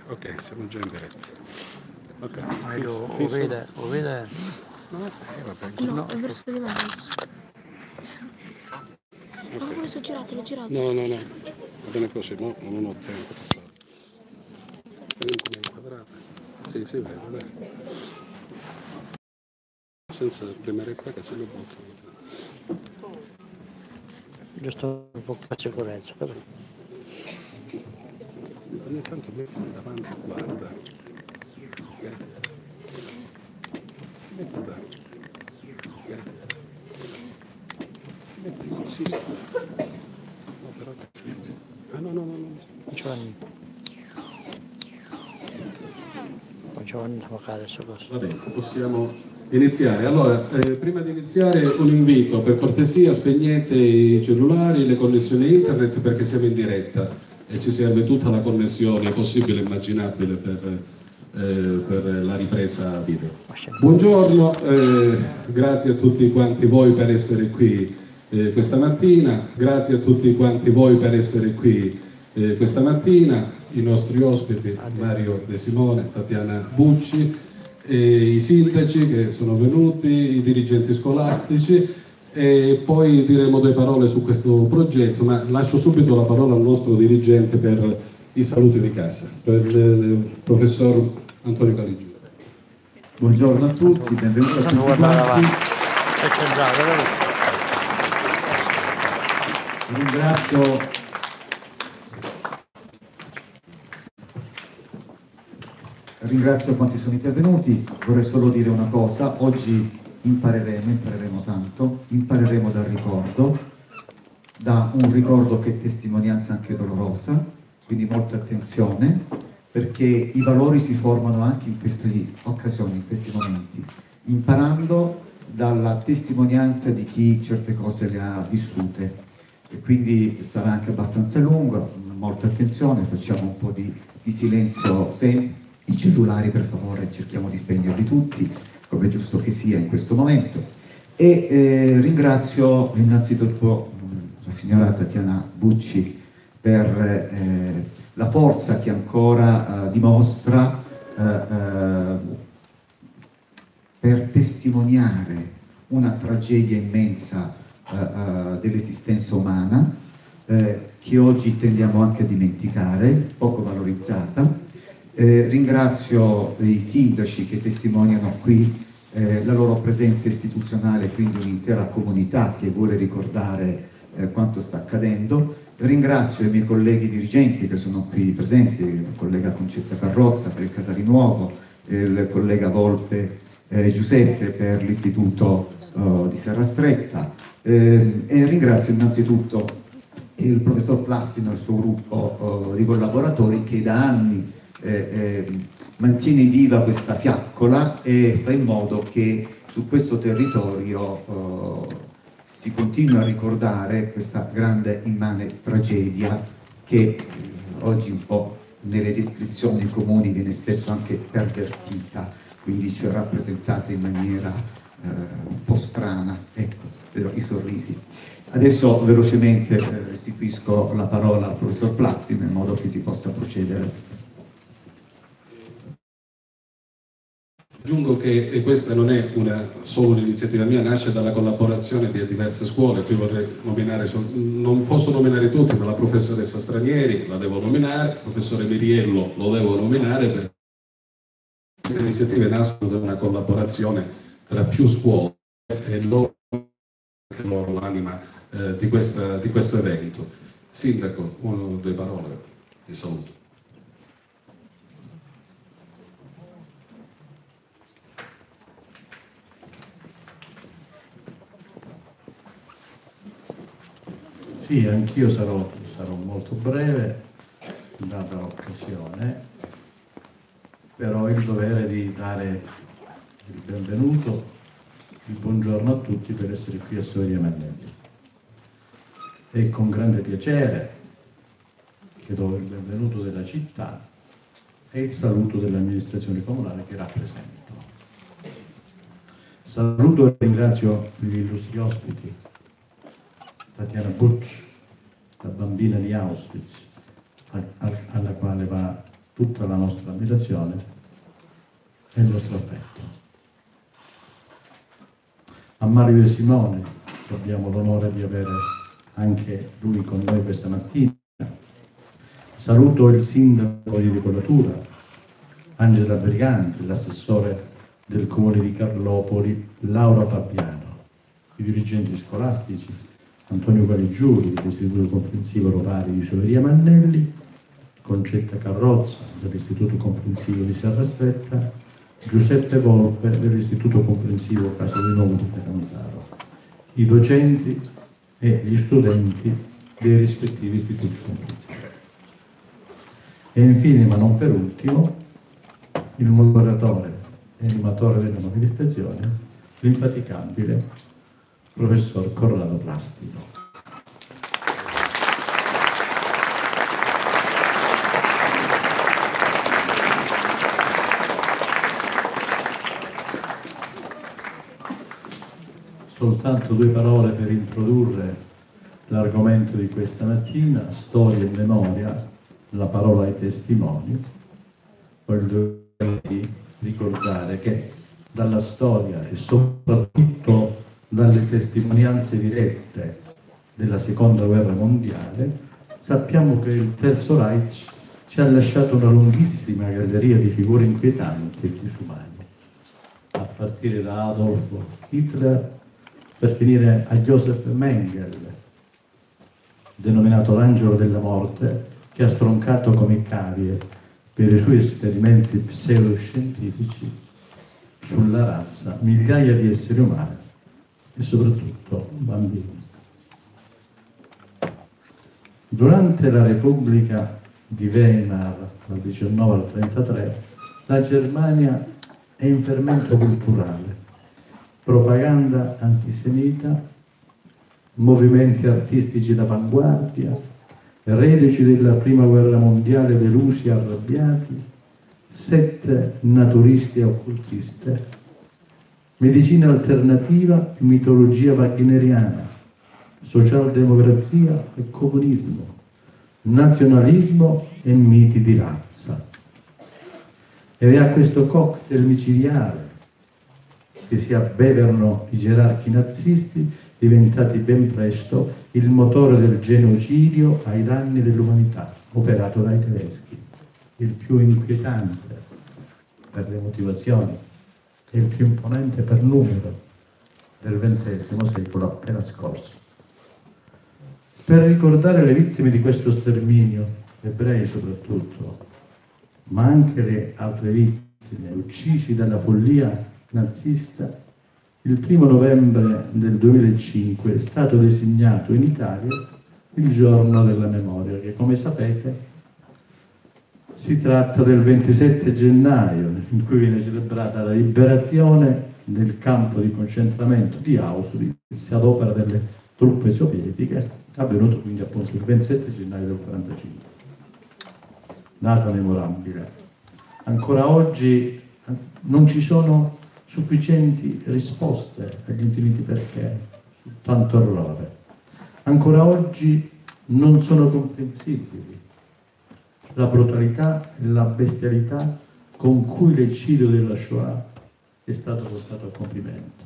Ok, siamo già in diretta. Ok, lo vede? Vabbè. No, è verso di me adesso. Ma come sono girato? L'ho girato? No, va bene così, no? Non ho tempo per farlo. Vediamo come è inquadrato. Sì, si vede, dai. Senza premere qua che se lo butto. Giusto un po' per sicurezza, però. Ogni tanto metti davanti e guarda. Metti da. Metti così. No, però che fine. Ah no. Giovanni. Giovanni fa adesso cosa. Va bene, possiamo iniziare. Allora, prima di iniziare un invito, per cortesia spegnete i cellulari, le connessioni internet perché siamo in diretta e ci serve tutta la connessione possibile e immaginabile per la ripresa video. Buongiorno, grazie a tutti quanti voi per essere qui questa mattina, grazie a tutti quanti voi per essere qui questa mattina, i nostri ospiti Mario De Simone, Tatiana Bucci, i sindaci che sono venuti, i dirigenti scolastici, e poi diremo due parole su questo progetto, ma lascio subito la parola al nostro dirigente per i saluti di casa, per il professor Antonio Caliggi. Buongiorno a tutti, benvenuti a tutti quanti. Ringrazio quanti sono intervenuti. Vorrei solo dire una cosa: oggi impareremo tanto, impareremo dal ricordo, da un ricordo che è testimonianza anche dolorosa, quindi molta attenzione, perché i valori si formano anche in queste occasioni, in questi momenti, imparando dalla testimonianza di chi certe cose le ha vissute, e quindi sarà anche abbastanza lungo, molta attenzione, facciamo un po' di silenzio sempre. I cellulari, per favore, cerchiamo di spegnerli tutti, come è giusto che sia in questo momento. E ringrazio innanzitutto la signora Tatiana Bucci per la forza che ancora dimostra per testimoniare una tragedia immensa dell'esistenza umana, che oggi tendiamo anche a dimenticare, poco valorizzata. Ringrazio i sindaci che testimoniano qui la loro presenza istituzionale, quindi un'intera comunità che vuole ricordare quanto sta accadendo. Ringrazio i miei colleghi dirigenti che sono qui presenti, il collega Concetta Carrozza per il Casarinuovo, il collega Volpe Giuseppe per l'Istituto di Serrastretta, e ringrazio innanzitutto il professor Plastino e il suo gruppo di collaboratori che da anni mantiene viva questa fiaccola e fa in modo che su questo territorio si continui a ricordare questa grande immane tragedia che oggi un po' nelle descrizioni comuni viene spesso anche pervertita, quindi cioè rappresentata in maniera un po' strana. Ecco, vedo i sorrisi. Adesso velocemente restituisco la parola al professor Plastino in modo che si possa procedere. Aggiungo che questa non è solo un'iniziativa mia, nasce dalla collaborazione di diverse scuole. Qui vorrei nominare, non posso nominare tutti, ma la professoressa Stranieri la devo nominare, il professore Miriello lo devo nominare, perché queste iniziative nascono da una collaborazione tra più scuole e loro l'anima di questo evento. Sindaco, una o due parole di saluto. Sì, anch'io sarò molto breve, data l'occasione, però ho il dovere di dare il benvenuto, il buongiorno a tutti per essere qui a Soveria Mannelli. E con grande piacere che do il benvenuto della città e il saluto dell'amministrazione comunale che rappresento. Saluto e ringrazio gli illustri ospiti. Tatiana Bucci, la bambina di Auschwitz, alla quale va tutta la nostra ammirazione e il nostro affetto. A Mario De Simone, che abbiamo l'onore di avere anche lui con noi questa mattina, saluto il sindaco di Ricolatura, Angela Briganti, l'assessore del comune di Carlopoli, Laura Fabiano, i dirigenti scolastici, Antonio Caligiuri dell'Istituto Comprensivo Rovari di Soveria Mannelli, Concetta Carrozza dell'Istituto Comprensivo di Serra Stretta, Giuseppe Volpe dell'Istituto Comprensivo Casa dei Nomi di Catanzaro, i docenti e gli studenti dei rispettivi istituti comprensivi. E infine, ma non per ultimo, il moderatore e animatore della manifestazione, l'infaticabile professor Corrado Plastino. Soltanto due parole per introdurre l'argomento di questa mattina, storia e memoria, la parola ai testimoni. Voglio ricordare che dalla storia e soprattutto dalle testimonianze dirette della Seconda Guerra Mondiale sappiamo che il Terzo Reich ci ha lasciato una lunghissima galleria di figure inquietanti e disumane, a partire da Adolf Hitler per finire a Joseph Mengele, denominato l'angelo della morte, che ha stroncato come cavie per i suoi esperimenti pseudoscientifici sulla razza migliaia di esseri umani e soprattutto bambini. Durante la Repubblica di Weimar, dal 19 al 33, la Germania è in fermento culturale, propaganda antisemita, movimenti artistici d'avanguardia, reduci della Prima Guerra Mondiale delusi e arrabbiati, sette naturiste e occultiste, medicina alternativa e mitologia wagneriana, socialdemocrazia e comunismo, nazionalismo e miti di razza. Ed è a questo cocktail micidiale che si abbeverano i gerarchi nazisti, diventati ben presto il motore del genocidio ai danni dell'umanità, operato dai tedeschi, il più inquietante per le motivazioni e il più imponente per numero del XX secolo appena scorso. Per ricordare le vittime di questo sterminio, ebrei soprattutto, ma anche le altre vittime uccisi dalla follia nazista, il 1° novembre del 2005 è stato designato in Italia il giorno della memoria, che come sapete si tratta del 27 gennaio, in cui viene celebrata la liberazione del campo di concentramento di Auschwitz ad opera delle truppe sovietiche, avvenuto quindi appunto il 27 gennaio del 1945. Data memorabile. Ancora oggi non ci sono sufficienti risposte agli infiniti perché, su tanto orrore. Ancora oggi non sono comprensibili la brutalità e la bestialità con cui l'eccidio della Shoah è stato portato a compimento.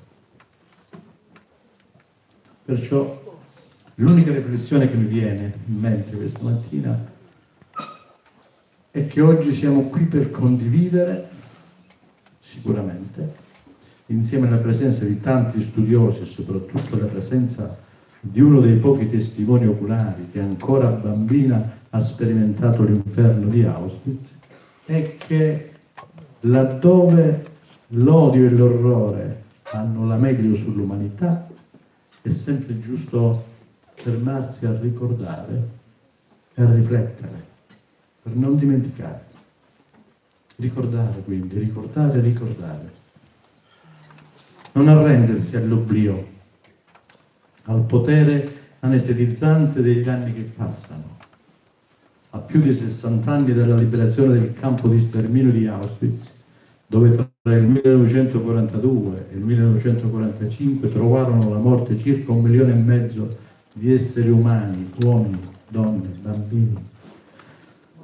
Perciò l'unica riflessione che mi viene in mente questa mattina è che oggi siamo qui per condividere, sicuramente, insieme alla presenza di tanti studiosi e soprattutto alla presenza di uno dei pochi testimoni oculari che ancora bambina ha sperimentato l'inferno di Auschwitz, è che laddove l'odio e l'orrore hanno la meglio sull'umanità è sempre giusto fermarsi a ricordare e a riflettere per non dimenticare. Ricordare quindi, ricordare. Non arrendersi all'oblio, al potere anestetizzante degli anni che passano. A più di 60 anni dalla liberazione del campo di sterminio di Auschwitz, dove tra il 1942 e il 1945 trovarono la morte circa 1,5 milioni di esseri umani, uomini, donne, bambini.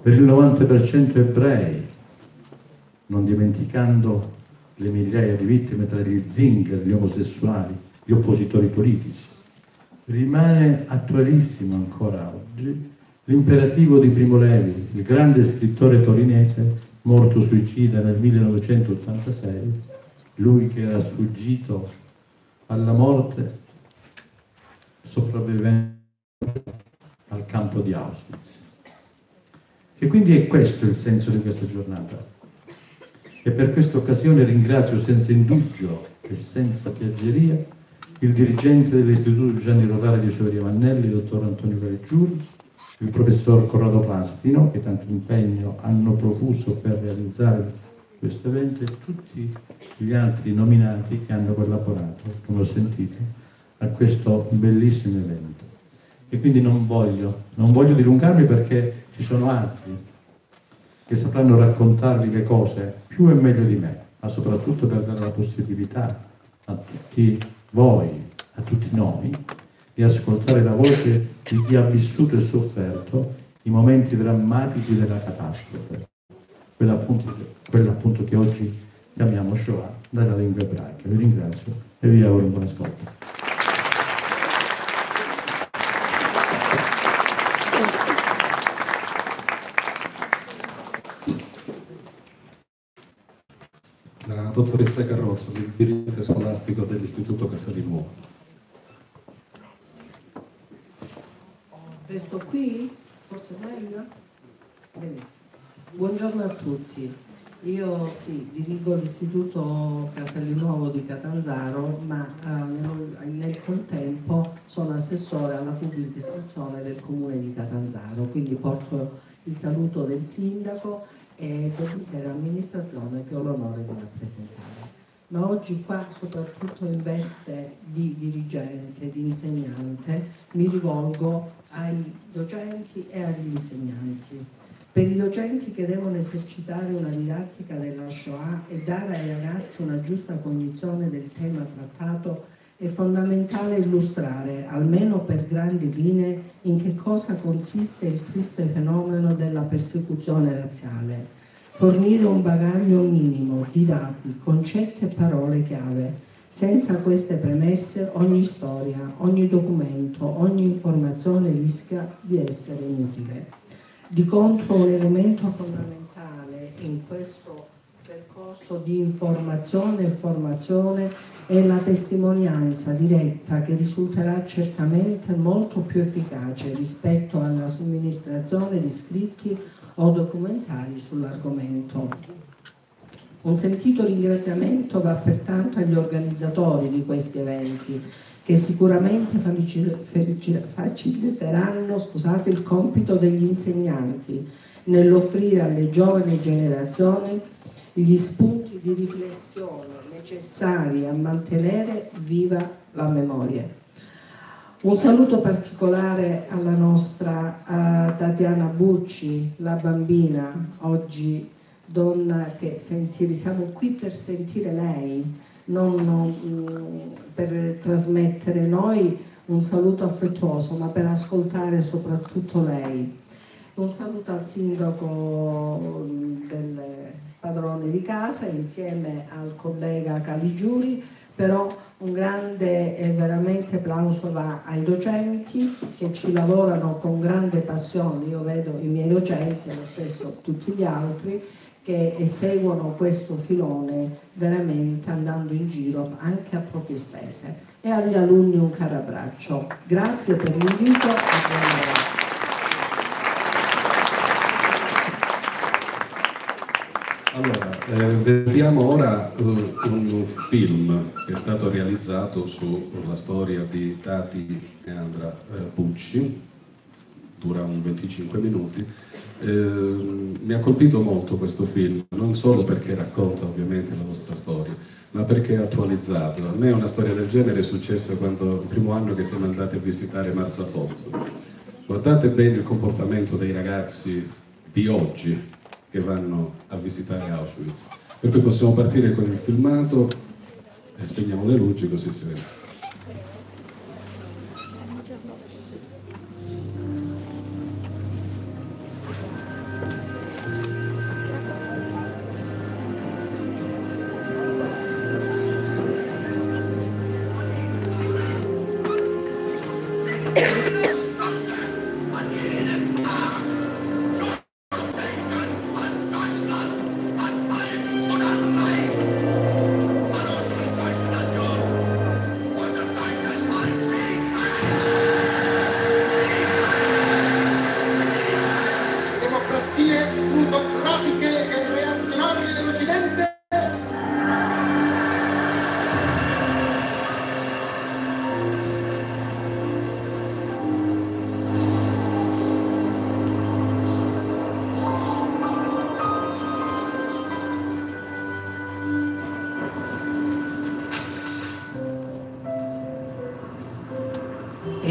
per il 90% ebrei, non dimenticando le migliaia di vittime tra gli zinger, gli omosessuali, gli oppositori politici. Rimane attualissimo ancora oggi l'imperativo di Primo Levi, il grande scrittore torinese morto suicida nel 1986, lui che era sfuggito alla morte sopravvivendo al campo di Auschwitz. E quindi è questo il senso di questa giornata. E per questa occasione ringrazio senza indugio e senza piaggeria il dirigente dell'Istituto Gianni Rodari di Cioveria Mannelli, il dottor Antonio Caligiuri, il professor Corrado Plastino, che tanto impegno hanno profuso per realizzare questo evento, e tutti gli altri nominati che hanno collaborato, come ho sentito, a questo bellissimo evento. E quindi non voglio dilungarmi, perché ci sono altri che sapranno raccontarvi le cose più e meglio di me, ma soprattutto per dare la possibilità a tutti voi, a tutti noi, di ascoltare la voce di chi ha vissuto e sofferto i momenti drammatici della catastrofe, quella appunto che oggi chiamiamo Shoah dalla lingua ebraica. Vi ringrazio e vi auguro un buon ascolto. La dottoressa Carrozzo, il dirigente scolastico dell'Istituto Casalinuovo. Resto qui? Forse meglio? Benissimo. Buongiorno a tutti. Io dirigo l'Istituto Casalinuovo di Catanzaro, ma nel contempo sono assessore alla pubblica istruzione del Comune di Catanzaro, quindi porto il saluto del sindaco e dell'intera amministrazione che ho l'onore di rappresentare. Ma oggi qua, soprattutto in veste di dirigente, di insegnante, mi rivolgo ai docenti e agli insegnanti. Per i docenti che devono esercitare una didattica della Shoah e dare ai ragazzi una giusta cognizione del tema trattato, è fondamentale illustrare, almeno per grandi linee, in che cosa consiste il triste fenomeno della persecuzione razziale, fornire un bagaglio minimo di dati, concetti e parole chiave. Senza queste premesse ogni storia, ogni documento, ogni informazione rischia di essere inutile. Di contro, un elemento fondamentale in questo percorso di informazione e formazione è la testimonianza diretta, che risulterà certamente molto più efficace rispetto alla somministrazione di scritti o documentari sull'argomento. Un sentito ringraziamento va pertanto agli organizzatori di questi eventi, che sicuramente faciliteranno il compito degli insegnanti nell'offrire alle giovani generazioni gli spunti di riflessione necessari a mantenere viva la memoria. Un saluto particolare alla nostra Tatiana Bucci, la bambina, oggi donna, che siamo qui per sentire lei, non per trasmettere noi un saluto affettuoso, ma per ascoltare soprattutto lei. Un saluto al sindaco del padrone di casa insieme al collega Caligiuri, però un grande e veramente applauso va ai docenti che ci lavorano con grande passione. Io vedo i miei docenti e lo stesso tutti gli altri che seguono questo filone veramente andando in giro anche a proprie spese. E agli alunni un caro abbraccio. Grazie per l'invito e Allora, vediamo ora un film che è stato realizzato sulla storia di Tati e Andra Bucci, dura un 25 minuti. Mi ha colpito molto questo film, non solo perché racconta ovviamente la vostra storia, ma perché è attualizzato. A me una storia del genere è successa quando il primo anno che siamo andati a visitare Marzabotto. Guardate bene il comportamento dei ragazzi di oggi che vanno a visitare Auschwitz. Per cui possiamo partire con il filmato e spegniamo le luci così ci vediamo.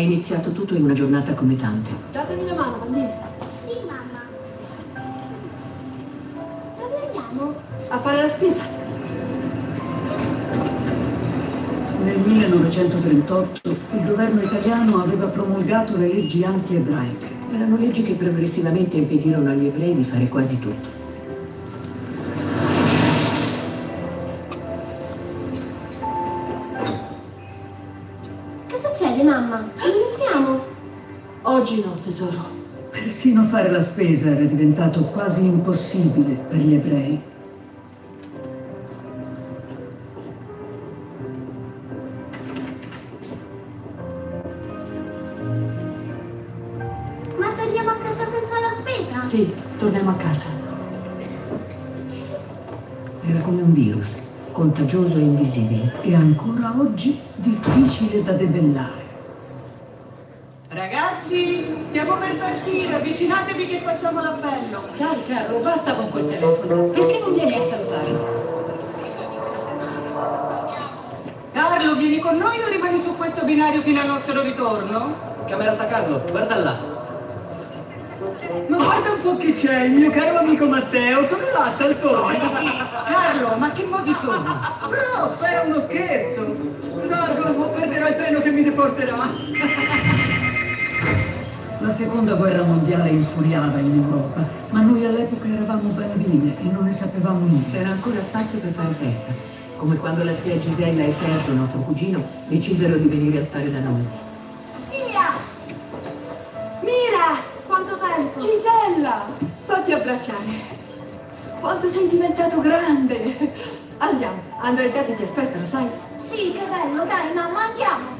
iniziato tutto in una giornata come tante. Datemi una mano, bambini. Sì, mamma. Dove andiamo? A fare la spesa. Nel 1938 il governo italiano aveva promulgato le leggi anti-ebraiche. Erano leggi che progressivamente impedirono agli ebrei di fare quasi tutto. Che succede, mamma? Dove entriamo? Oggi no, tesoro. Persino fare la spesa era diventato quasi impossibile per gli ebrei. Ma torniamo a casa senza la spesa? Sì, torniamo a casa. Era come un virus, contagioso e invisibile, e ancora oggi difficile da debellare. Ragazzi, stiamo per partire, avvicinatevi che facciamo l'appello. Dai, Carlo, basta con quel telefono. Perché non vieni a salutare? Carlo, vieni con noi o rimani su questo binario fino al nostro ritorno? Camerata Carlo, guarda là. Ma guarda un po' chi c'è, il mio caro amico Matteo, come va Talpone? Carlo, ma che modi sono? Prof, era uno scherzo. Sargo, o perderò il treno che mi deporterà. La seconda guerra mondiale infuriava in Europa, ma noi all'epoca eravamo bambine e non ne sapevamo niente. C'era ancora spazio per fare festa, come quando la zia Gisella e Sergio, nostro cugino, decisero di venire a stare da noi. Zia! Mira! Quanto tempo! Gisella! Fatti abbracciare! Quanto sei diventato grande! Andiamo, Andrea e Tati ti aspettano, sai? Sì, che bello, dai, mamma, andiamo!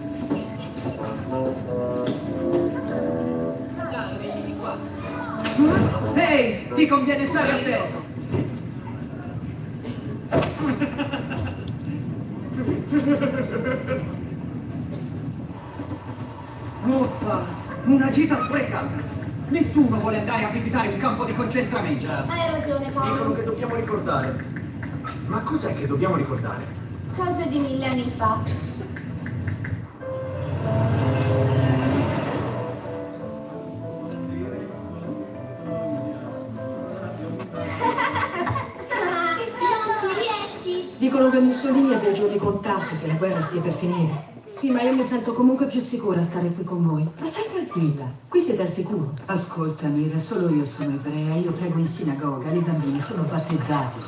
Ehi, ti conviene stare attento. Uffa, una gita sprecata. Nessuno vuole andare a visitare un campo di concentramento. Hai ragione, Dicono Paolo. che dobbiamo ricordare. Ma cos'è che dobbiamo ricordare? Cose di 1000 anni fa. Non ci riesci? Dicono che Mussolini abbia i giorni contati, che la guerra stia per finire. Sì, ma io mi sento comunque più sicura a stare qui con voi. Ma stai tranquilla, qui siete al sicuro. Ascolta, Mira, solo io sono ebrea, io prego in sinagoga, i bambini sono battezzati.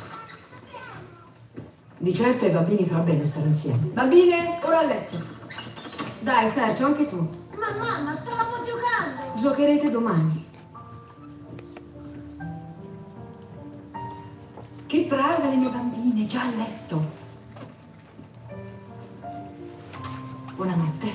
Di certo ai bambini farà bene stare insieme. Bambine, ora a letto. Dai, Sergio, anche tu. Ma mamma, stavamo giocando! Giocherete domani. Che brave le mie bambine, già a letto. Buonanotte.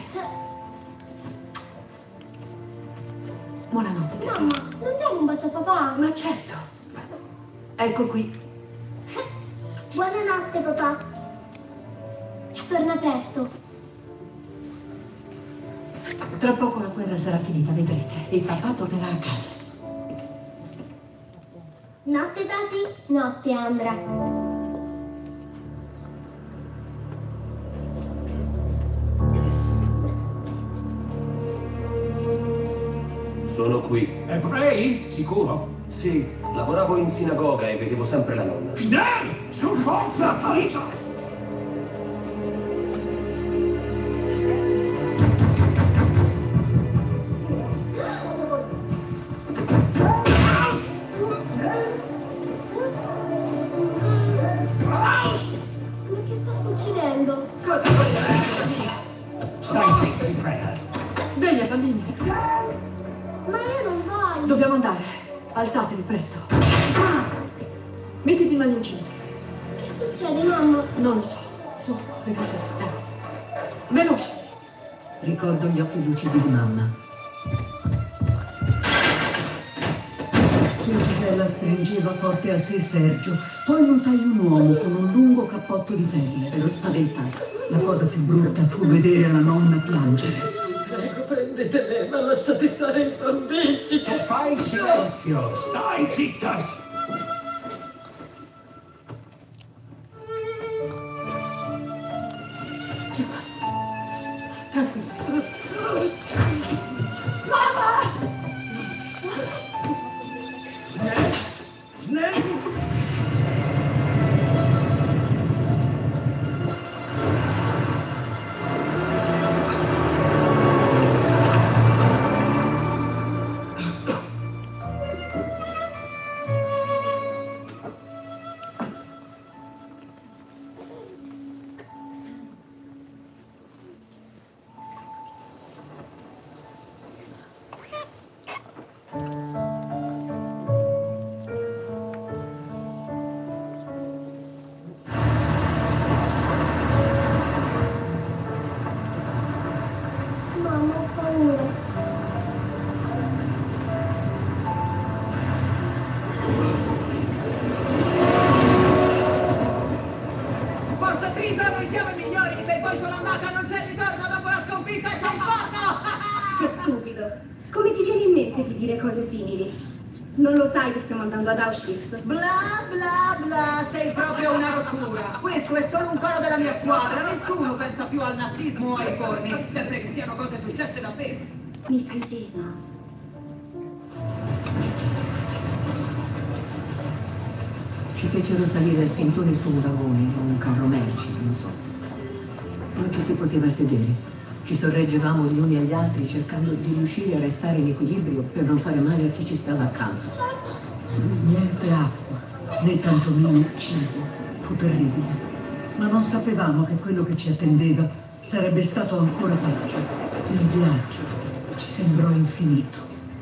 Buonanotte, tesoro. Mamma, non diamo un bacio a papà? Ma certo. Ecco qui. Buonanotte, papà. Torna presto. Tra poco la guerra sarà finita, vedrete. E papà tornerà a casa. Notte, Tati. Notte, Andra. Sono qui. Ebrei? Sicuro? Sì, lavoravo in sinagoga e vedevo sempre la nonna. Schnell! Su forza, salito! Ma che sta succedendo? Cosa voglio? Stai zitto, Andrea. Sveglia, bambini. Ma io non voglio. Dobbiamo andare. Alzatevi presto. Mettiti il maglioncino. Che succede, mamma? Non lo so. Su, le calzette, dai. Veloce. Ricordo gli occhi lucidi di mamma. Zia Gisella stringeva forte a sé Sergio, poi notai un uomo con un lungo cappotto di pelle. Ero spaventata. La cosa più brutta fu vedere la nonna piangere. Prego, prendetele, ma lasciate stare i bambini. Che fai? Silenzio! Stai zitta! Tranquillo. Non lo sai che stiamo andando ad Auschwitz? Bla bla bla, sei proprio una rottura. Questo è solo un coro della mia squadra. Nessuno pensa più al nazismo o ai corni, sempre che siano cose successe davvero. Mi fai pena. Ci fecero salire a spintoni su un vagone o un carro merci, non so. Non ci si poteva sedere. Ci sorreggevamo gli uni agli altri cercando di riuscire a restare in equilibrio per non fare male a chi ci stava accanto. Niente acqua, né tantomeno cibo. Fu terribile. Ma non sapevamo che quello che ci attendeva sarebbe stato ancora peggio. Il viaggio ci sembrò infinito.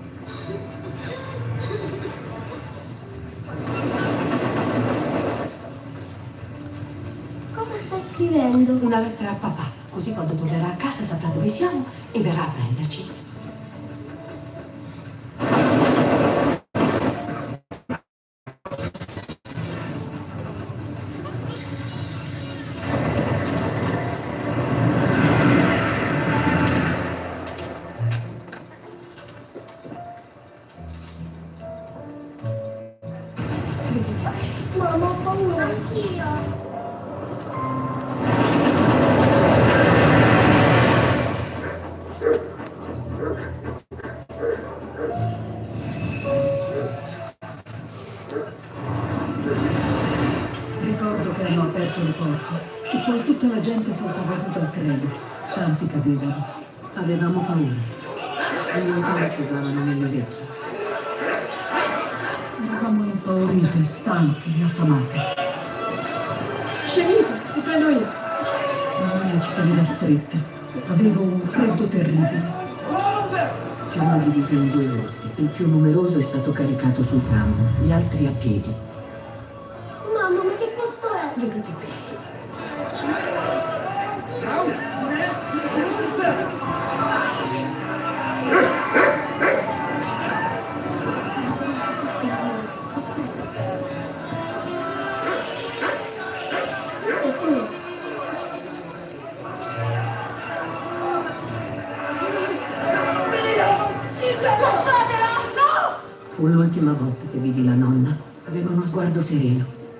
Cosa stai scrivendo? Una lettera a papà. Così quando tornerà a casa saprà dove siamo e verrà a prenderci. Mamma, ho paura anch'io. Ricordo che hanno aperto le porte e poi tutta la gente saltava giù dal treno. Tanti cadevano. Avevamo paura. I militari ci urlavano nelle orecchie. Eravamo impaurite, stanche e affamate. Scenite, ti prendo io. La mamma ci teneva stretta. Avevo un freddo terribile. Ci hanno divisi in due gruppi. Il più numeroso è stato caricato sul tram, gli altri a piedi. Mamma, ma che posto è? Vedete qui. Questo è tu. Lasciatela! No! Fu l'ultima volta che vidi la nonna. Aveva uno sguardo sereno.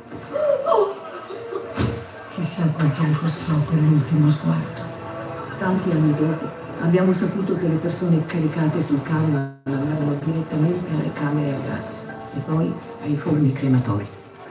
Chissà quanto le costò quell'ultimo sguardo. Tanti anni dopo abbiamo saputo che le persone caricate sul camion andavano direttamente alle camere a gas e poi ai forni crematori.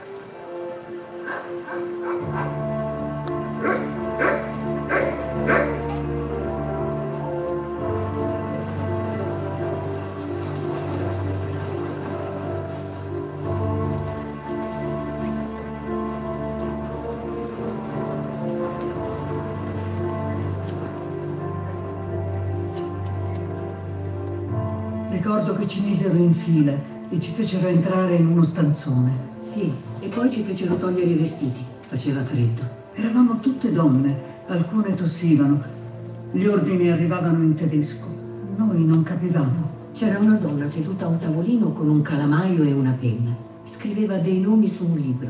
Ricordo che ci misero in fila e ci fecero entrare in uno stanzone. Sì, e poi ci fecero togliere i vestiti. Faceva freddo. Eravamo tutte donne, alcune tossivano. Gli ordini arrivavano in tedesco. Noi non capivamo. C'era una donna seduta a un tavolino con un calamaio e una penna. Scriveva dei nomi su un libro.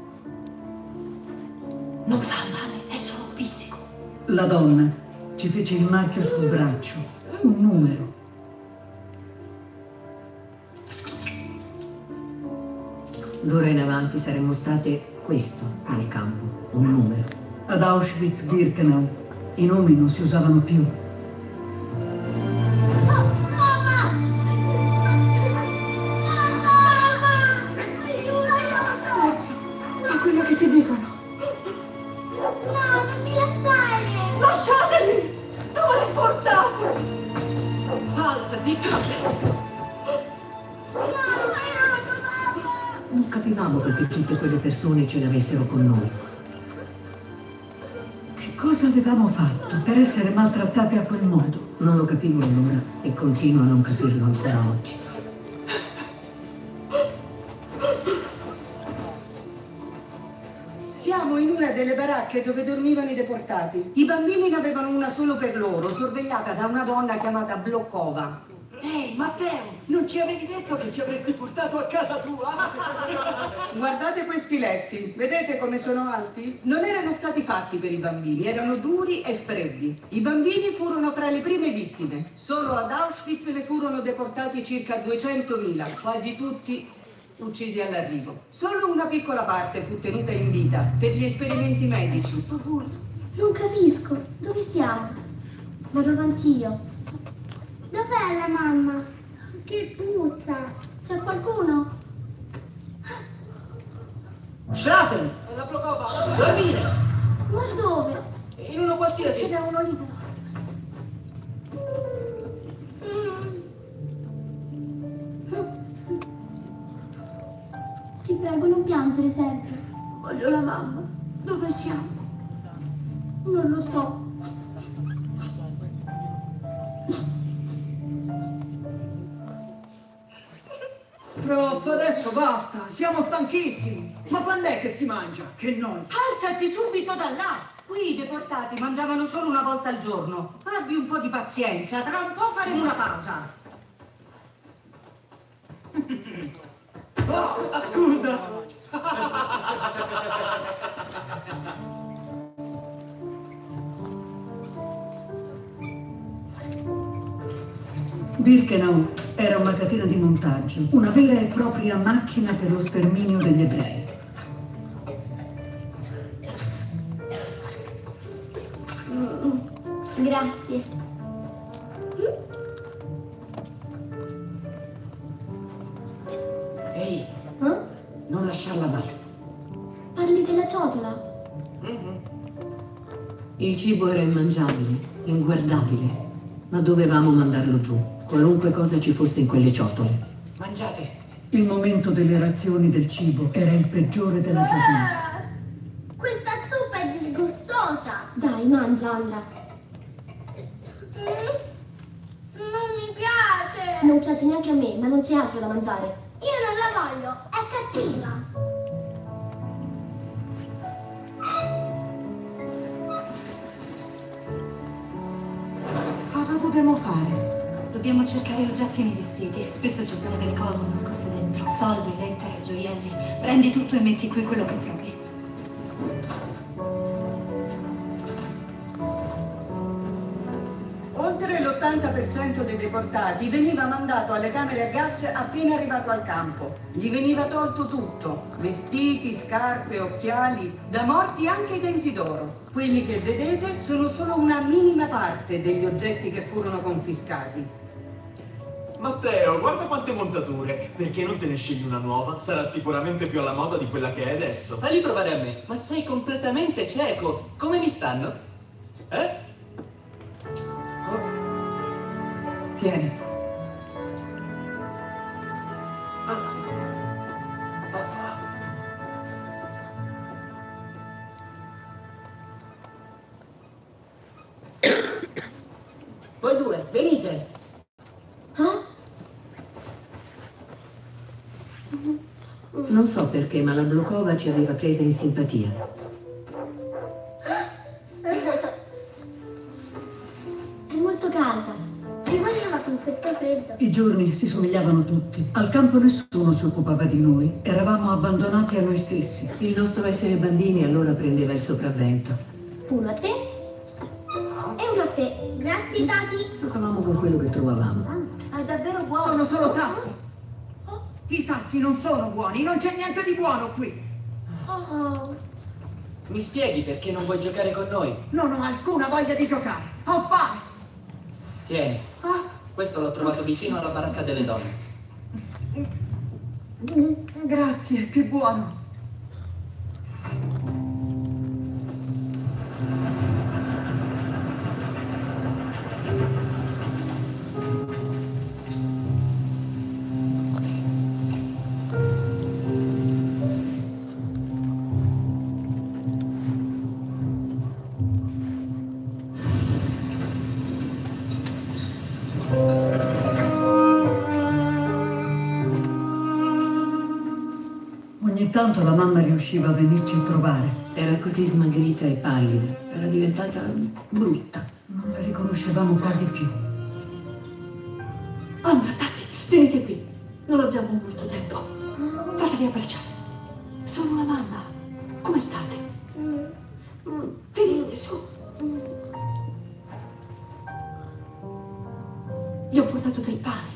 Non fa male, è solo un pizzico. La donna ci fece il marchio sul braccio, un numero. D'ora in avanti saremmo state questo nel campo, un numero. Ad Auschwitz-Birkenau i nomi non si usavano più. Fa quello che ti dicono. No, non mi lasciare! Lasciateli! Dove li portate? Alzati, Non capivamo perché tutte quelle persone ce le avessero con noi. Che cosa avevamo fatto per essere maltrattate a quel modo? Non lo capivo allora e continuo a non capirlo ancora oggi. Siamo in una delle baracche dove dormivano i deportati. I bambini ne avevano una solo per loro, sorvegliata da una donna chiamata Blokova. Ehi, Matteo, non ci avevi detto che ci avresti portato a casa tua? Guardate questi letti, vedete come sono alti? Non erano stati fatti per i bambini, erano duri e freddi. I bambini furono fra le prime vittime. Solo ad Auschwitz ne furono deportati circa 200.000, quasi tutti uccisi all'arrivo. Solo una piccola parte fu tenuta in vita per gli esperimenti medici. Tutto buio. Non capisco. Dove siamo? Vado avanti io. Dov'è la mamma? Che puzza. C'è qualcuno? Schrafen! È la Procova! Dormire! Ma dove? In uno qualsiasi! Ce n'è uno libero. Ti prego, non piangere, Sergio. Voglio la mamma. Dove siamo? Non lo so. Prof, adesso basta, siamo stanchissimi. Ma quando è che si mangia? Che noi? Alzati subito da là! Qui i deportati mangiavano solo una volta al giorno. Abbi un po' di pazienza, tra un po' faremo una pausa. Oh, scusa! Birkenau era una catena di montaggio, una vera e propria macchina per lo sterminio degli ebrei. Grazie. Ehi, non lasciarla mai. Parli della ciotola? Il cibo era immangiabile, inguardabile, ma dovevamo mandarlo giù, qualunque cosa ci fosse in quelle ciotole. Mangiate. Il momento delle razioni del cibo era il peggiore della giornata. Questa zuppa è disgustosa. Dai, mangia, Andra. Non mi piace. Non piace neanche a me, ma non c'è altro da mangiare. Io non la voglio, è cattiva. Cosa dobbiamo fare? Dobbiamo cercare oggetti nei vestiti. Spesso ci sono delle cose nascoste dentro. Soldi, lettere, gioielli. Prendi tutto e metti qui quello che trovi. Oltre l'80% dei deportati veniva mandato alle camere a gas appena arrivato al campo. Gli veniva tolto tutto: vestiti, scarpe, occhiali, da morti anche i denti d'oro. Quelli che vedete sono solo una minima parte degli oggetti che furono confiscati. Matteo, guarda quante montature. Perché non te ne scegli una nuova? Sarà sicuramente più alla moda di quella che è adesso. Falli provare a me. Ma sei completamente cieco. Come mi stanno? Eh? Tieni. Voi due, venite. Non so perché, ma la Blokova ci aveva presa in simpatia. È molto calda. Ci voleva con questo freddo. I giorni si somigliavano tutti. Al campo nessuno si occupava di noi. Eravamo abbandonati a noi stessi. Il nostro essere bambini allora prendeva il sopravvento. Uno a te e uno a te. Grazie, Tati. Giocavamo con quello che trovavamo. È davvero buono. Sono solo sassi. I sassi non sono buoni, non c'è niente di buono qui. Oh. Mi spieghi perché non vuoi giocare con noi? Non ho alcuna voglia di giocare. Ho fame. Tieni. Questo l'ho trovato vicino alla baracca delle donne. Grazie, che buono. Ogni tanto la mamma riusciva a venirci a trovare. Era così smagrita e pallida. Era diventata brutta. Non la riconoscevamo quasi più. Andra, Tati, venite qui. Non abbiamo molto tempo. Fatevi abbracciare. Sono la mamma. Come state? Venite su. Vi ho portato del pane.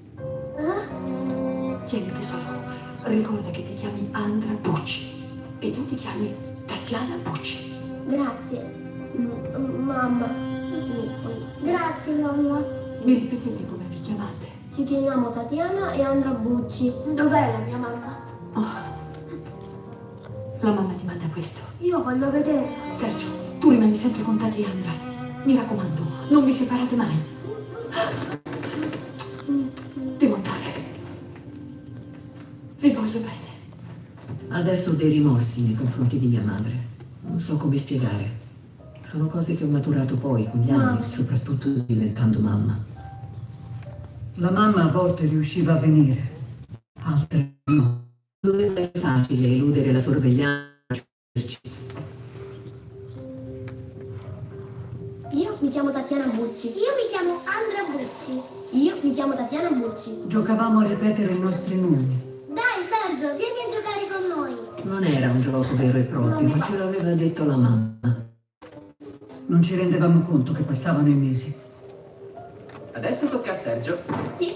Tieni tesoro. Ricorda che ti chiami Andra Bucci. E tu ti chiami Tatiana Bucci. Grazie, mamma. Grazie, mamma. Mi ripetete come vi chiamate? Ci chiamiamo Tatiana e Andra Bucci. Dov'è la mia mamma? La mamma ti manda questo. Io voglio vederla. Sergio, tu rimani sempre con Tati e Andra. Mi raccomando, non vi separate mai. Devo andare. Vi voglio bene. Adesso ho dei rimorsi nei confronti di mia madre. Non so come spiegare. Sono cose che ho maturato poi con gli anni, soprattutto diventando mamma. La mamma a volte riusciva a venire, altre no. Doveva essere facile eludere la sorveglianza. Io mi chiamo Tatiana Bucci. Io mi chiamo Andra Bucci. Io mi chiamo Tatiana Bucci. Giocavamo a ripetere i nostri nomi. Dai Sergio, vieni a giocare con noi. Non era un gioco vero e proprio, ma ce l'aveva detto la mamma. Non ci rendevamo conto che passavano i mesi. Adesso tocca a Sergio. Sì.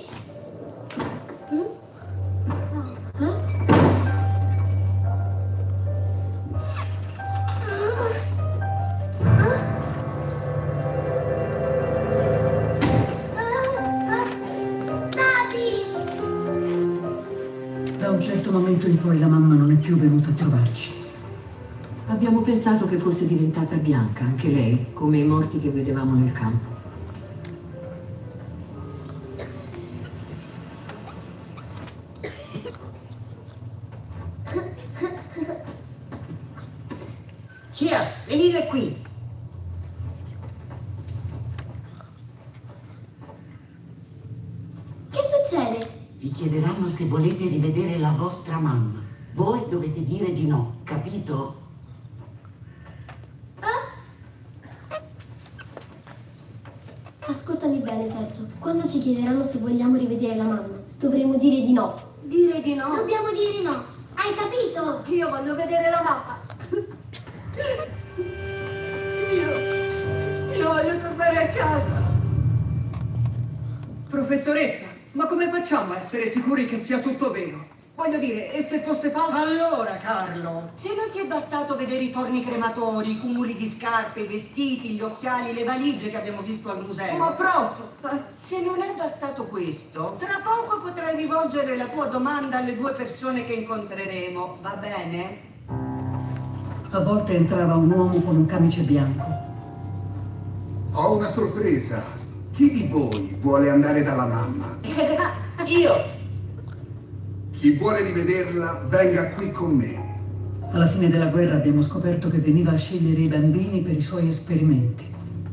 Da un certo momento in poi la mamma non è più venuta a trovarci. Abbiamo pensato che fosse diventata bianca, anche lei, come i morti che vedevamo nel campo. Chia, venire qui. Che succede? Vi chiederanno se volete rivedere la vostra mamma. Voi dovete dire di no, capito? Ascoltami bene Sergio, quando ci chiederanno se vogliamo rivedere la mamma, dovremo dire di no. Dire di no? Dobbiamo dire di no, hai capito? Io voglio vedere la mamma. Io voglio tornare a casa. Professoressa, ma come facciamo a essere sicuri che sia tutto vero? Voglio dire, e se fosse falso? Allora, Carlo, se non ti è bastato vedere i forni crematori, i cumuli di scarpe, i vestiti, gli occhiali, le valigie che abbiamo visto al museo. Ma prof! Se non è bastato questo, tra poco potrai rivolgere la tua domanda alle 2 persone che incontreremo, va bene? A volte entrava un uomo con un camice bianco. Ho una sorpresa. Chi di voi vuole andare dalla mamma? Io! Chi vuole rivederla, venga qui con me. Alla fine della guerra abbiamo scoperto che veniva a scegliere i bambini per i suoi esperimenti.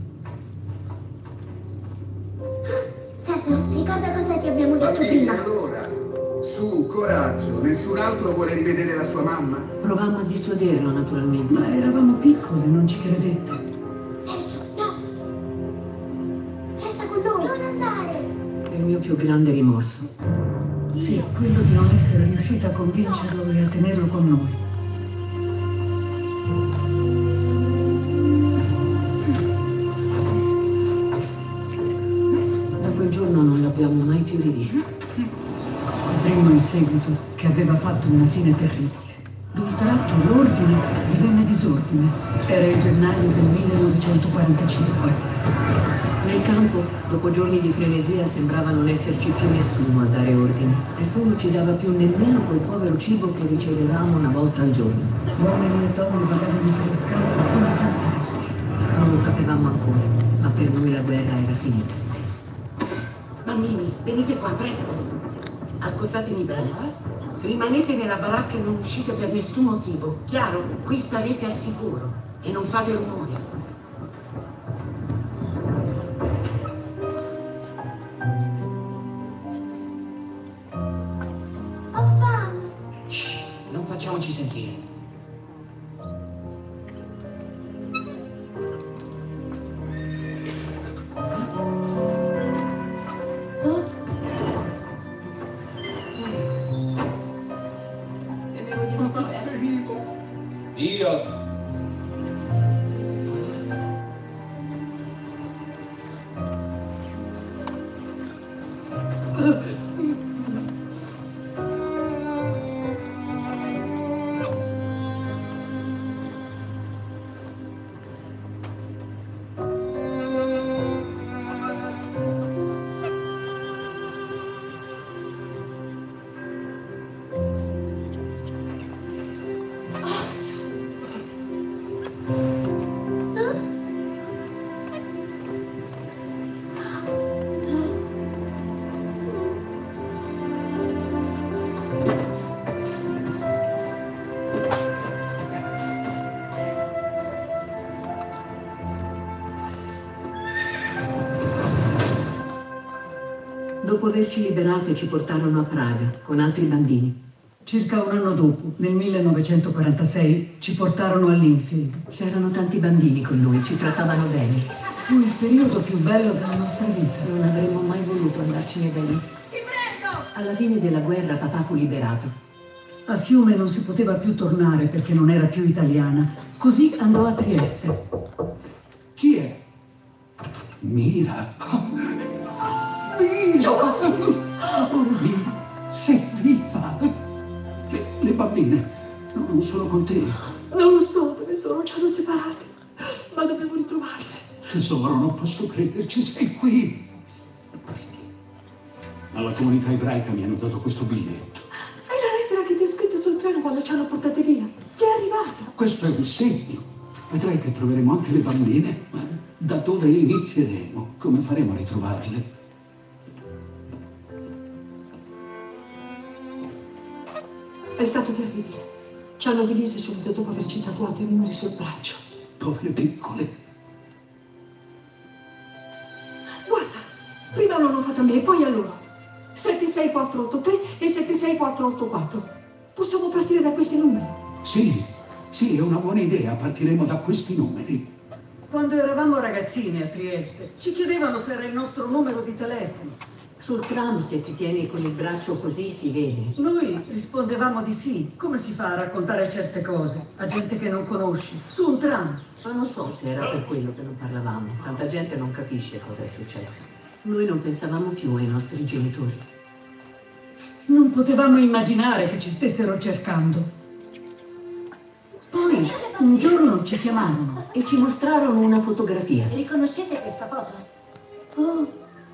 Sergio, ricorda cos'è che abbiamo detto Bambini, prima. allora, su, coraggio. Nessun altro vuole rivedere la sua mamma? Provammo a dissuaderlo, naturalmente. Ma eravamo piccoli, non ci credette. Sergio, no! Resta con noi, non andare! È il mio più grande rimorso. Sì, quello di non essere riuscita a convincerlo e a tenerlo con noi. Da quel giorno non l'abbiamo mai più rivisto. Scoprimmo in seguito che aveva fatto una fine terribile. D'un tratto l'ordine divenne disordine. Era il gennaio del 1945. Nel campo, dopo giorni di frenesia, sembrava non esserci più nessuno a dare ordini. Nessuno ci dava più nemmeno quel povero cibo che ricevevamo una volta al giorno. Uomini e donne vagavano per il campo come fantasmi. Non lo sapevamo ancora, ma per noi la guerra era finita. Bambini, venite qua, presto. Ascoltatemi bene. Rimanete nella baracca e non uscite per nessun motivo. Chiaro? Qui starete al sicuro. E non fate rumore. Non facciamoci sentire. Io. Dopo averci liberate ci portarono a Praga con altri bambini. Circa un anno dopo, nel 1946, ci portarono a Linfield. C'erano tanti bambini con noi, ci trattavano bene. Fu il periodo più bello della nostra vita. Non avremmo mai voluto andarcene da lì. Ti prego! Alla fine della guerra papà fu liberato. A Fiume non si poteva più tornare perché non era più italiana. Così andò a Trieste. Chi è? Mira. Mira! Orbi, sei viva! Le bambine non sono con te. Non lo so dove sono, ci hanno separati. Ma dobbiamo ritrovarle. Tesoro, non posso crederci, sei qui. Alla comunità ebraica mi hanno dato questo biglietto. È la lettera che ti ho scritto sul treno quando ci hanno portate via. Ti è arrivata. Questo è un segno. Vedrai che troveremo anche le bambine. Ma da dove inizieremo? Come faremo a ritrovarle? È stato terribile. Ci hanno divise subito dopo averci tatuato i numeri sul braccio. Povere piccole. Guarda, prima l'hanno fatta a me e poi a loro. 76483 e 76484. Possiamo partire da questi numeri? Sì, è una buona idea. Partiremo da questi numeri. Quando eravamo ragazzini a Trieste, ci chiedevano se era il nostro numero di telefono. Sul tram, se ti tieni con il braccio così, si vede. Noi rispondevamo di sì. Come si fa a raccontare certe cose a gente che non conosci? Su un tram. Ma non so se era per quello che non parlavamo. Tanta gente non capisce cosa è successo. Noi non pensavamo più ai nostri genitori. Non potevamo immaginare che ci stessero cercando. Poi, un giorno ci chiamarono e ci mostrarono una fotografia. Riconoscete questa foto? Oh.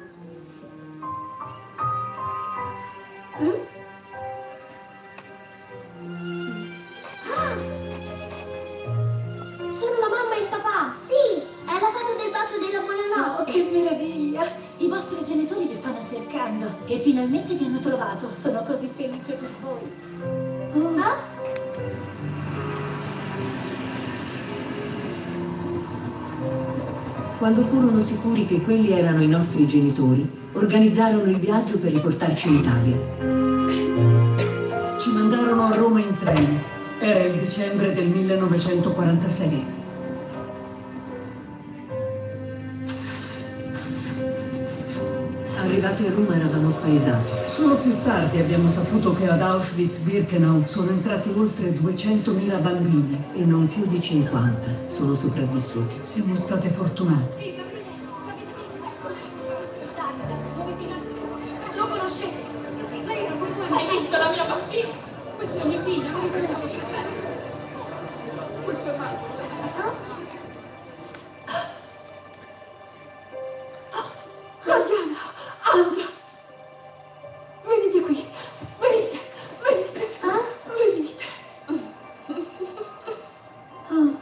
Sono la mamma e il papà! Sì! È la foto del bacio della buonanotte! Oh, che meraviglia! I vostri genitori vi stanno cercando e finalmente vi hanno trovato. Sono così felice per voi. Oh. Ah? Quando furono sicuri che quelli erano i nostri genitori, organizzarono il viaggio per riportarci in Italia. Ci mandarono a Roma in treno. Era il dicembre del 1946. Arrivati a Roma eravamo spaesati. Solo più tardi abbiamo saputo che ad Auschwitz-Birkenau sono entrati oltre 200.000 bambini. E non più di 50 sono sopravvissuti. Siamo state fortunate. Lo conoscete? Lei era fortunata. Hai visto la mia bambina? Questo è mio figlio, lo riconoscete? Questo è Marco. Diana, Andra, venite qui, venite, venite. Oh.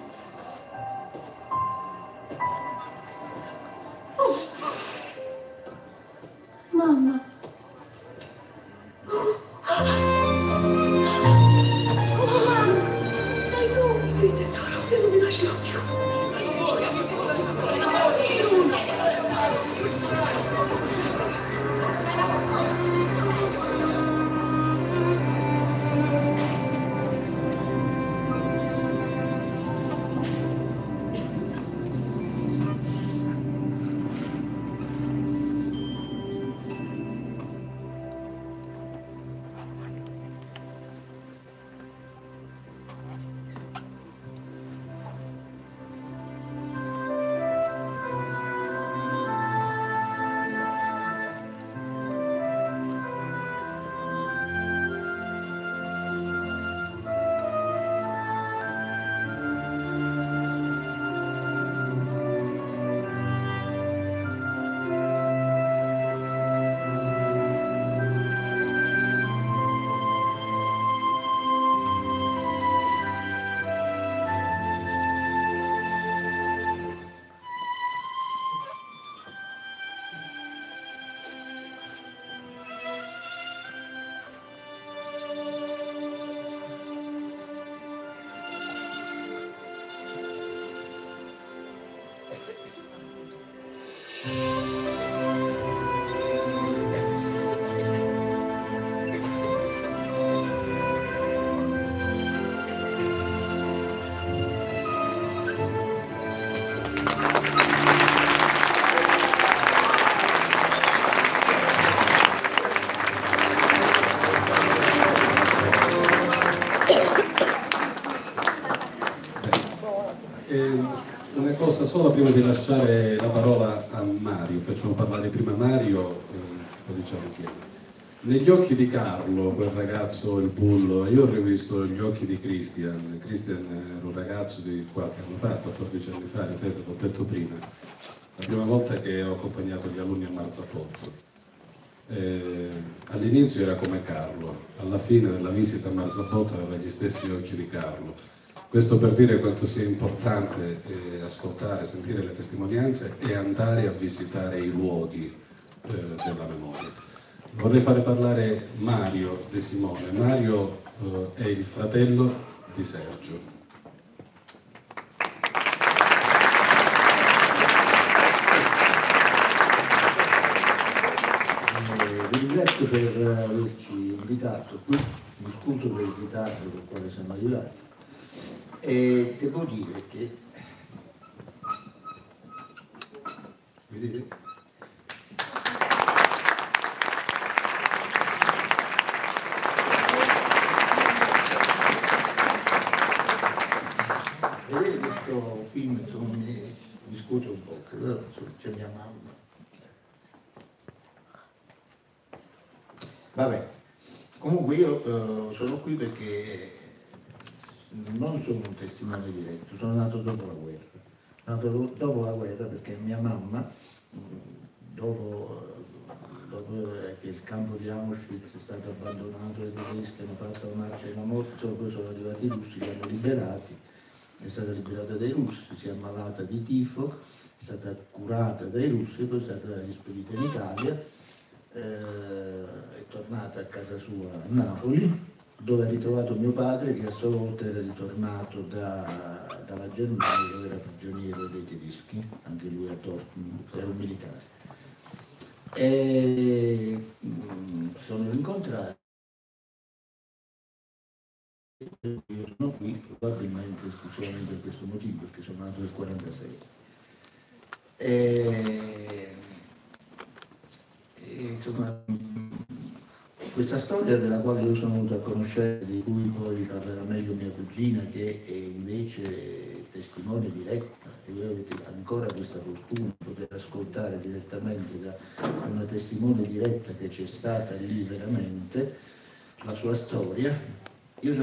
Mamma. Sei tu? Sì, tesoro, e non mi lascerò più. Una cosa sola prima di lasciare la parola a Mario, facciamo parlare prima Mario, poi diciamo chi è. Negli occhi di Carlo, quel ragazzo, il bullo, io ho rivisto gli occhi di Christian. Christian era un ragazzo di qualche anno fa, 14 anni fa, ripeto, l'ho detto prima, la prima volta che ho accompagnato gli alunni a Marzapotto. All'inizio era come Carlo, alla fine della visita a Marzapotto aveva gli stessi occhi di Carlo. Questo per dire quanto sia importante ascoltare, sentire le testimonianze e andare a visitare i luoghi della memoria. Vorrei fare parlare Mario De Simone. Mario è il fratello di Sergio. Vi ringrazio per averci invitato qui, mi scuso per il ritardo per quale siamo arrivati. E devo dire che, vedete? Vedete questo film, insomma, mi scuote un po', però c'è mia mamma. Vabbè, comunque io sono qui perché non sono un testimone diretto, sono nato dopo la guerra. Nato dopo la guerra perché mia mamma, dopo che il campo di Auschwitz è stato abbandonato, i tedeschi hanno fatto la marcia in morte, poi sono arrivati i russi che hanno liberati, è stata liberata dai russi, si è ammalata di tifo, è stata curata dai russi, poi è stata rispedita in Italia, è tornata a casa sua a Napoli, dove ha ritrovato mio padre che a sua volta era ritornato dalla Germania, dove era prigioniero dei tedeschi, anche lui a Dortmund, era un militare. E sono incontrati, io sono qui probabilmente esclusivamente per questo motivo, perché sono nato nel 1946. Insomma, questa storia della quale io sono venuto a conoscenza, di cui poi parlerà meglio mia cugina, che è invece testimone diretta, e voi avete ancora questa fortuna di poter ascoltare direttamente da una testimone diretta che c'è stata lì veramente, la sua storia. Io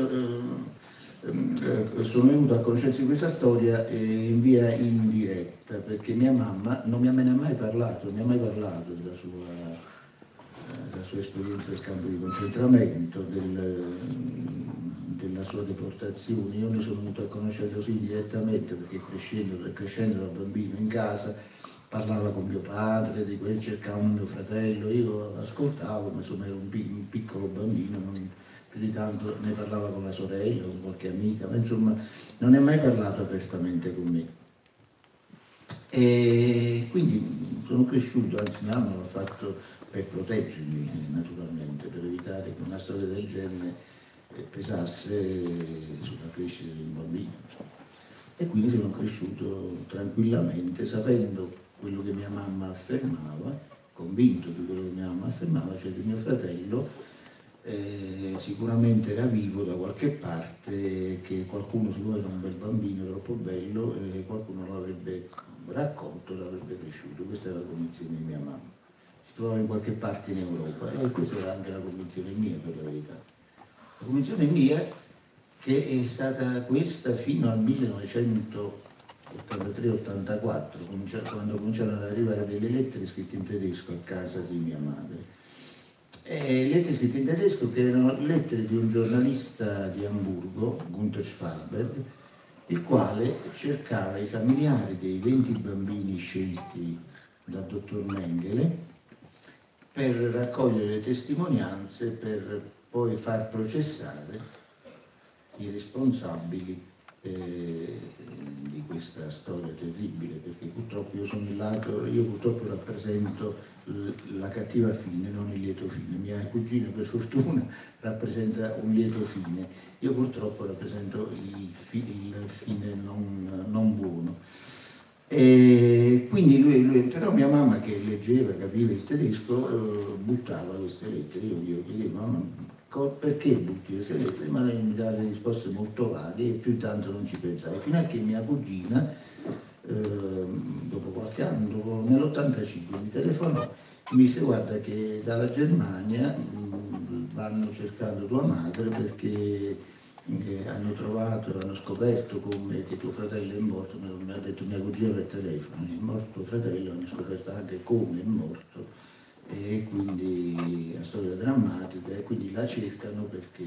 sono venuto a conoscenza di questa storia in via indiretta, perché mia mamma non mi ha mai parlato della sua esperienza del campo di concentramento, della sua deportazione. Io ne sono venuto a conoscenza così direttamente perché crescendo da bambino in casa parlava con mio padre, di questo cercavano mio fratello, io ascoltavo, ma insomma ero un piccolo bambino, non più di tanto ne parlava con la sorella, con qualche amica, ma insomma non è mai parlato apertamente con me. E quindi sono cresciuto, anzi mia mamma l'ha fatto per proteggermi naturalmente, per evitare che una storia del genere pesasse sulla crescita di un bambino. E quindi sono cresciuto tranquillamente, sapendo quello che mia mamma affermava, convinto di quello che mia mamma affermava, cioè che mio fratello sicuramente era vivo da qualche parte, che qualcuno, siccome era un bel bambino, troppo bello, qualcuno lo avrebbe raccolto, l'avrebbe cresciuto. Questa era la convinzione di mia mamma. Si trovava in qualche parte in Europa e questa era anche la convinzione mia, per la verità. La convinzione mia che è stata questa fino al 1983-84, quando cominciarono ad arrivare delle lettere scritte in tedesco a casa di mia madre. Lettere scritte in tedesco che erano lettere di un giornalista di Amburgo, Gunther Schwalberg, il quale cercava i familiari dei 20 bambini scelti dal dottor Mengele per raccogliere le testimonianze per poi far processare i responsabili di questa storia terribile, perché purtroppo io purtroppo rappresento la cattiva fine, non il lieto fine. Mia cugina per fortuna rappresenta un lieto fine, io purtroppo rappresento il fine non buono. E quindi lui, però mia mamma, che leggeva, capiva il tedesco, buttava queste lettere. Io gli chiedevo: mamma, perché butti le sellette? Ma lei mi dà delle risposte molto vaghe e più tanto non ci pensavo, fino a che mia cugina, dopo qualche anno, nell'85, mi telefonò e mi disse: guarda che dalla Germania vanno cercando tua madre perché hanno scoperto come che tuo fratello è morto. Mi ha detto mia cugina per telefono: è morto tuo fratello, hanno scoperto anche come è morto, e quindi è una storia drammatica, e quindi la cercano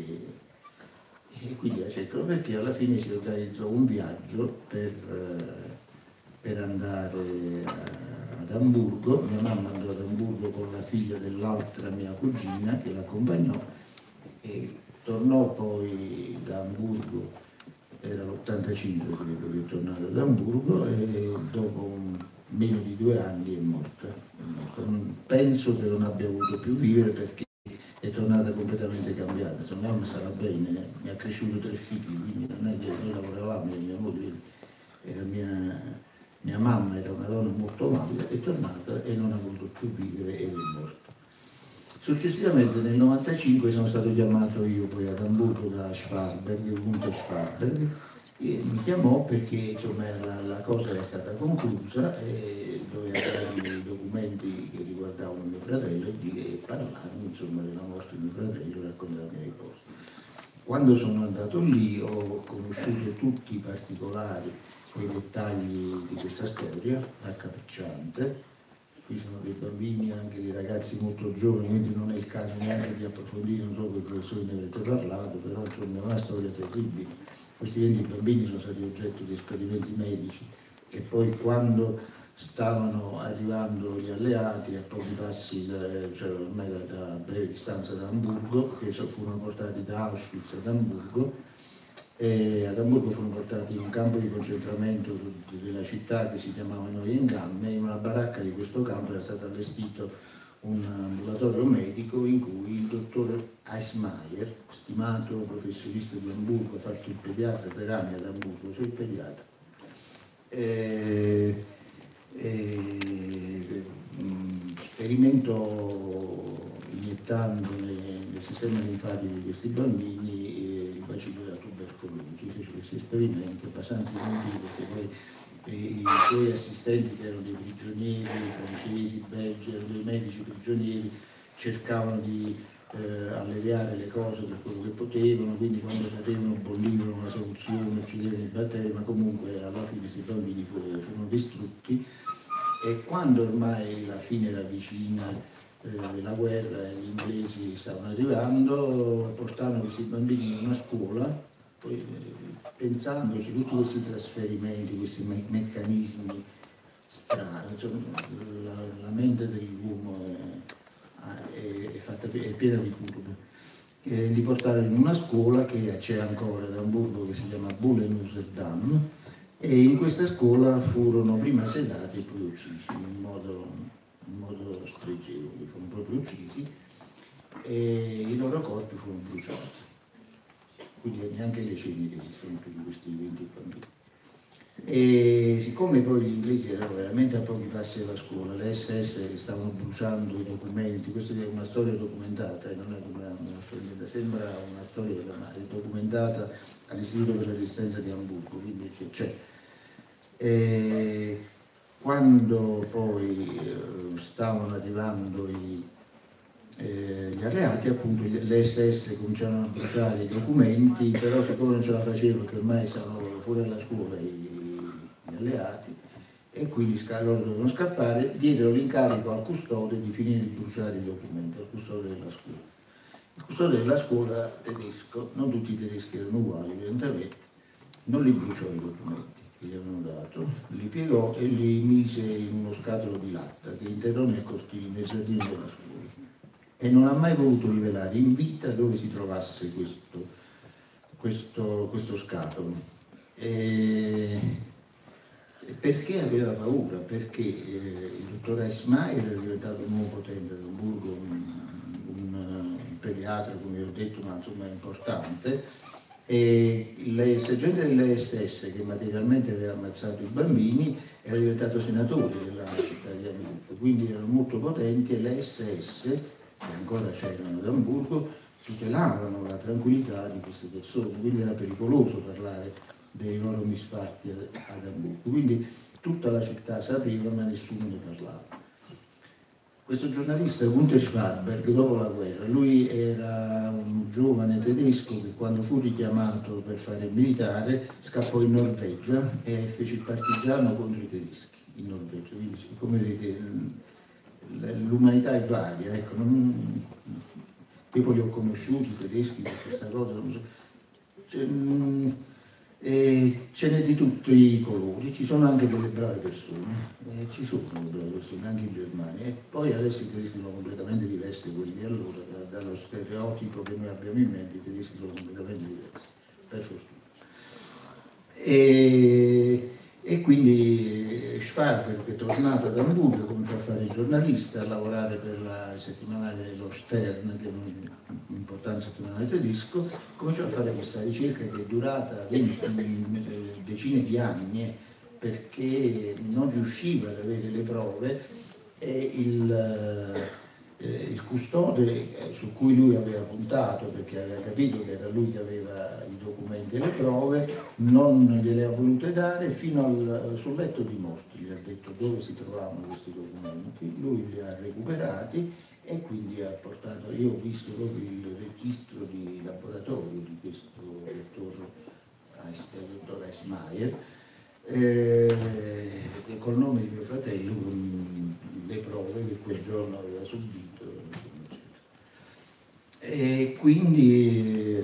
perché alla fine si organizzò un viaggio per andare ad Amburgo. Mia mamma andò ad Amburgo con la figlia dell'altra mia cugina che l'accompagnò, e tornò poi da Amburgo, era l'85 credo che è tornato ad Amburgo, e dopo meno di 2 anni è morta. Penso che non abbia voluto più vivere perché è tornata completamente cambiata. Sua mamma stava bene, mi ha cresciuto 3 figli, quindi non è che noi lavoravamo, mia moglie era mia mamma, era una donna molto valida, è tornata e non ha voluto più vivere ed è morta. Successivamente nel 95 sono stato chiamato io poi ad Amburgo da Schwarberg, Gunther Schwarberg, e mi chiamò perché insomma la cosa era stata conclusa e doveva dare i documenti che riguardavano mio fratello e parlarmi insomma della morte di mio fratello e raccontarmi le cose. Quando sono andato lì ho conosciuto tutti i particolari e i dettagli di questa storia raccapricciante. Qui sono dei bambini, anche dei ragazzi molto giovani, quindi non è il caso neanche di approfondire, non so che i professori ne avete parlato, però insomma è una storia terribile. Questi 20 bambini sono stati oggetto di esperimenti medici e poi quando stavano arrivando gli alleati a pochi passi, cioè ormai da breve distanza da Amburgo, che furono portati da Auschwitz ad Amburgo, e ad Amburgo furono portati in un campo di concentramento della città che si chiamava Neuengamme. In una baracca di questo campo era stato allestito un ambulatorio medico in cui il dottor Eismayer, stimato professionista di Amburgo, ha fatto il pediatra per anni ad Amburgo, cioè il pediatra, sperimentò iniettando nel sistema linfatico di questi bambini il bacillo della tubercolosi. Fece questo esperimento abbastanza inutile perché poi i suoi assistenti, che erano dei prigionieri francesi, belgi, erano dei medici prigionieri, cercavano di alleviare le cose per quello che potevano, quindi quando potevano bollivano una soluzione, uccidevano i batteri, ma comunque alla fine questi bambini furono distrutti. E quando ormai la fine era vicina della guerra e gli inglesi stavano arrivando, portarono questi bambini in una scuola, poi pensandoci tutti questi trasferimenti, questi meccanismi strani, cioè, la mente dell'uomo è piena di curve. Li portarono in una scuola che c'è ancora ad Amburgo, che si chiama Bullen-Usedam, e in questa scuola furono prima sedati e poi uccisi in modo spregevole, furono proprio uccisi e i loro corpi furono bruciati. Quindi neanche le ceneri esistono più di questi 20 bambini. E siccome poi gli inglesi erano veramente a pochi passi dalla scuola, le SS stavano bruciando i documenti, questa è una storia documentata, non è una storia, sembra una storia, ma è documentata all'Istituto per la Resistenza di Amburgo, quindi c'è. E quando poi stavano arrivando gli alleati, appunto le SS cominciarono a bruciare i documenti, però siccome non ce la facevano, che ormai stavano fuori dalla scuola gli alleati, e quindi loro dovevano scappare, diedero l'incarico al custode di finire di bruciare i documenti, al custode della scuola. Il custode della scuola tedesco, non tutti i tedeschi erano uguali, evidentemente, non li bruciò i documenti che gli avevano dato, li piegò e li mise in uno scatolo di latta che interrò nel cortile, nel giardino della scuola. E non ha mai voluto rivelare in vita dove si trovasse questo scatolo. Perché aveva paura? Perché il dottor Eismayer era diventato un uomo potente ad Amburgo, un pediatra, come vi ho detto, ma insomma importante, e il sergente delle SS, che materialmente aveva ammazzato i bambini, era diventato senatore della città di Amburgo, quindi erano molto potenti, e le SS, che ancora c'erano ad Amburgo, tutelavano la tranquillità di queste persone, quindi era pericoloso parlare dei loro misfatti ad Amburgo, quindi tutta la città sapeva ma nessuno ne parlava. Questo giornalista Gunther Schwarberg, dopo la guerra, lui era un giovane tedesco che quando fu richiamato per fare il militare scappò in Norvegia e fece il partigiano contro i tedeschi in Norvegia. Quindi, come vedete, l'umanità è varia, ecco, io poi li ho conosciuti i tedeschi per questa cosa, ce n'è di tutti i colori, ci sono anche delle brave persone, ci sono delle brave persone anche in Germania, e poi adesso i tedeschi sono completamente diversi da quelli di allora, dallo stereotipo che noi abbiamo in mente, i tedeschi sono completamente diversi, per fortuna. E quindi Schwarberg, che è tornato ad Amburgo, cominciò a fare il giornalista, a lavorare per la settimanale dello Stern, che è un importante settimanale tedesco, cominciò a fare questa ricerca che è durata decine di anni, perché non riusciva ad avere le prove, e il custode su cui lui aveva puntato, perché aveva capito che era lui che aveva i documenti e le prove, non gliele ha volute dare fino sul letto di morte. Gli ha detto dove si trovavano questi documenti, lui li ha recuperati e quindi ha portato, io ho visto proprio il registro di laboratorio di questo dottor Eismayer, col nome di mio fratello, con le prove che quel giorno aveva subito, e quindi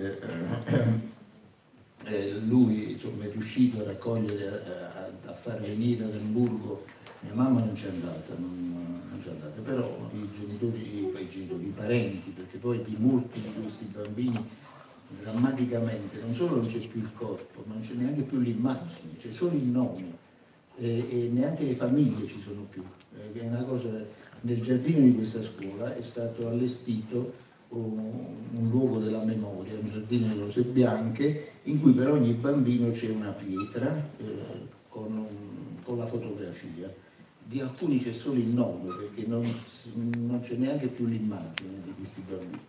lui, insomma, è riuscito a raccogliere, a far venire ad Amburgo. Mia mamma non c'è andata, però i parenti, perché poi molti di questi bambini drammaticamente non solo non c'è più il corpo, ma non c'è neanche più l'immagine, c'è solo il nome, e neanche le famiglie ci sono più. È una cosa, nel giardino di questa scuola è stato allestito un luogo della memoria, un giardino di rose bianche, in cui per ogni bambino c'è una pietra con la fotografia. Di alcuni c'è solo il nome, perché non c'è neanche più l'immagine di questi bambini.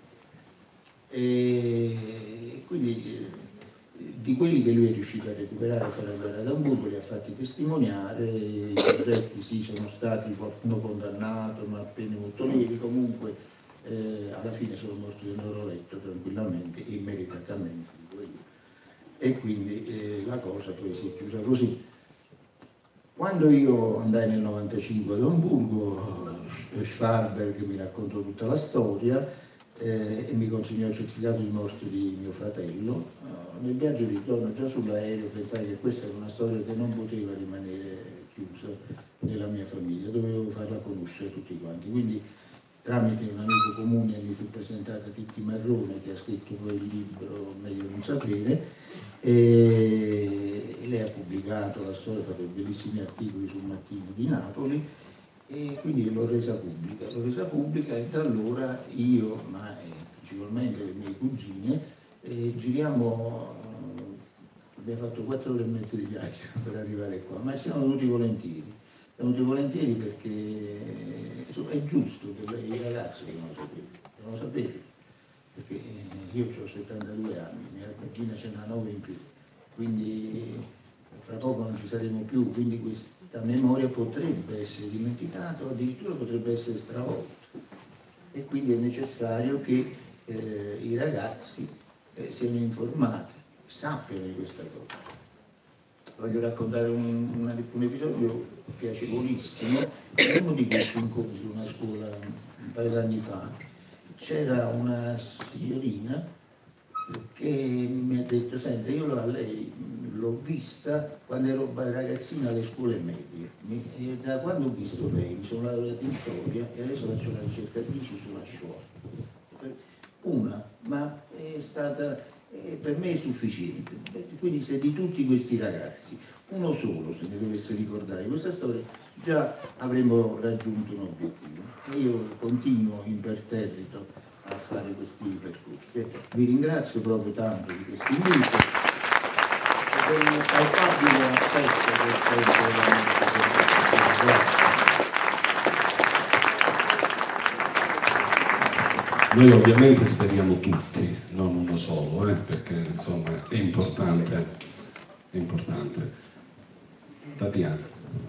E quindi di quelli che lui è riuscito a recuperare e fare andare ad Amburgo li ha fatti testimoniare. I soggetti sì, sono stati qualcuno condannato, ma pene molto lievi, comunque alla fine sono morti nel loro letto tranquillamente e meritatamente, dico io. E quindi la cosa poi si è chiusa così. Quando io andai nel 95 ad Amburgo, Schwarberg mi raccontò tutta la storia e mi consegnò il certificato di morte di mio fratello. Nel viaggio di ritorno, già sull'aereo, pensai che questa era una storia che non poteva rimanere chiusa nella mia famiglia, dovevo farla conoscere a tutti quanti. Quindi tramite un amico comune mi fu presentata Titti Marrone, che ha scritto poi il libro Meglio non sapere, e lei ha pubblicato la storia, ha fatto bellissimi articoli sul Mattino di Napoli, e quindi l'ho resa pubblica, e da allora io, ma principalmente le mie cugine, giriamo, abbiamo fatto 4 ore e mezza di viaggio per arrivare qua, ma siamo venuti volentieri perché è giusto che i ragazzi devono sapere, perché io ho 72 anni, mia cugina ce n'ha 9 in più, quindi fra poco non ci saremo più, quindi questa memoria potrebbe essere dimenticata o addirittura potrebbe essere stravolta, e quindi è necessario che i ragazzi siano informati, sappiano di questa cosa. Voglio raccontare un episodio piacevolissimo. In uno di questi incontri in una scuola un paio d'anni fa c'era una signorina che mi ha detto: senta, io a lei l'ho vista quando ero ragazzina alle scuole medie, e da quando ho visto lei mi sono laureata in storia e adesso faccio la ricercatrice sulla Shoah. Ma è stata, per me è sufficiente. Quindi se di tutti questi ragazzi uno solo se ne dovesse ricordare questa storia, già avremmo raggiunto un obiettivo. E io continuo imperterrito a fare questi percorsi. Vi ringrazio proprio tanto di questo invito, per il palpabile affetto che Noi ovviamente speriamo tutti, non uno solo, perché insomma è importante, è importante. Tatiana.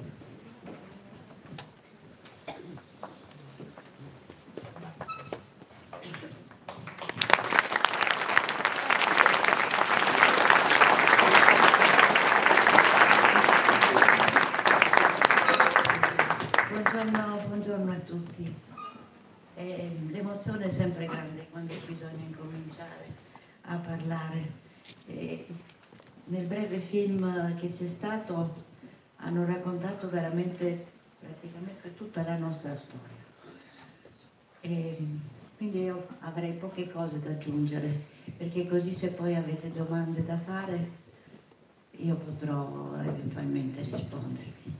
Buongiorno a tutti. L'emozione è sempre grande quando bisogna incominciare a parlare. Nel breve film che c'è stato hanno raccontato veramente praticamente tutta la nostra storia. Quindi io avrei poche cose da aggiungere, perché così se poi avete domande da fare io potrò eventualmente rispondervi.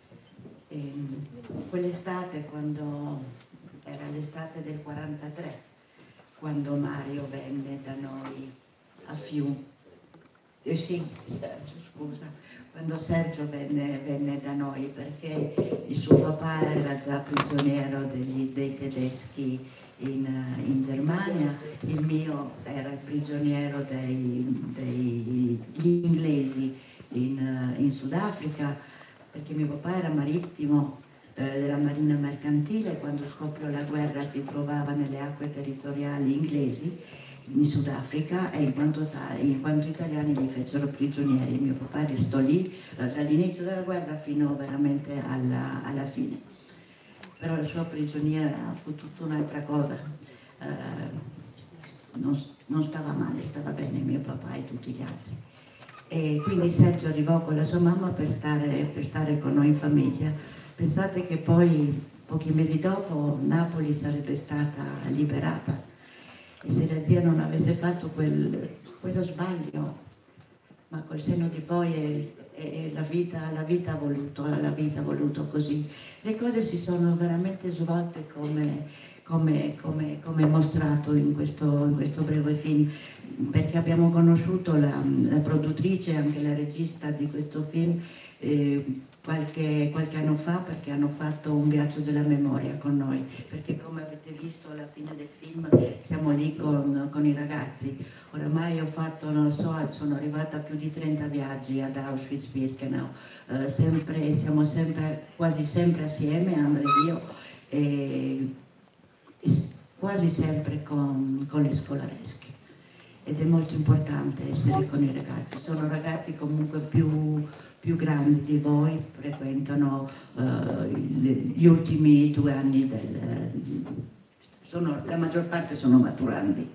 Quell'estate, quando era l'estate del 43, quando Mario venne da noi a Fiume, quando Sergio venne da noi, perché il suo papà era già prigioniero dei tedeschi in Germania, il mio era prigioniero degli inglesi in Sudafrica, perché mio papà era marittimo della marina mercantile. Quando scoppiò la guerra si trovava nelle acque territoriali inglesi in Sudafrica, e in quanto italiani li fecero prigionieri. Mio papà restò lì dall'inizio della guerra fino veramente alla fine. Però la sua prigionia fu tutta un'altra cosa. Non stava male, stava bene mio papà e tutti gli altri. E quindi Sergio arrivò con la sua mamma per stare con noi in famiglia. Pensate che poi, pochi mesi dopo, Napoli sarebbe stata liberata, e se la Dio non avesse fatto quello sbaglio, ma col senno di poi la vita ha voluto così. Le cose si sono veramente svolte come mostrato in questo breve film, perché abbiamo conosciuto la produttrice e anche la regista di questo film qualche anno fa, perché hanno fatto un viaggio della memoria con noi, perché come avete visto alla fine del film siamo lì con i ragazzi. Oramai ho fatto, non so, sono arrivata a più di 30 viaggi ad Auschwitz-Birkenau, siamo quasi sempre assieme, Andrea e io, e quasi sempre con le scolaresche, ed è molto importante essere con i ragazzi. Sono ragazzi comunque più grandi di voi, frequentano gli ultimi 2 anni la maggior parte sono maturandi.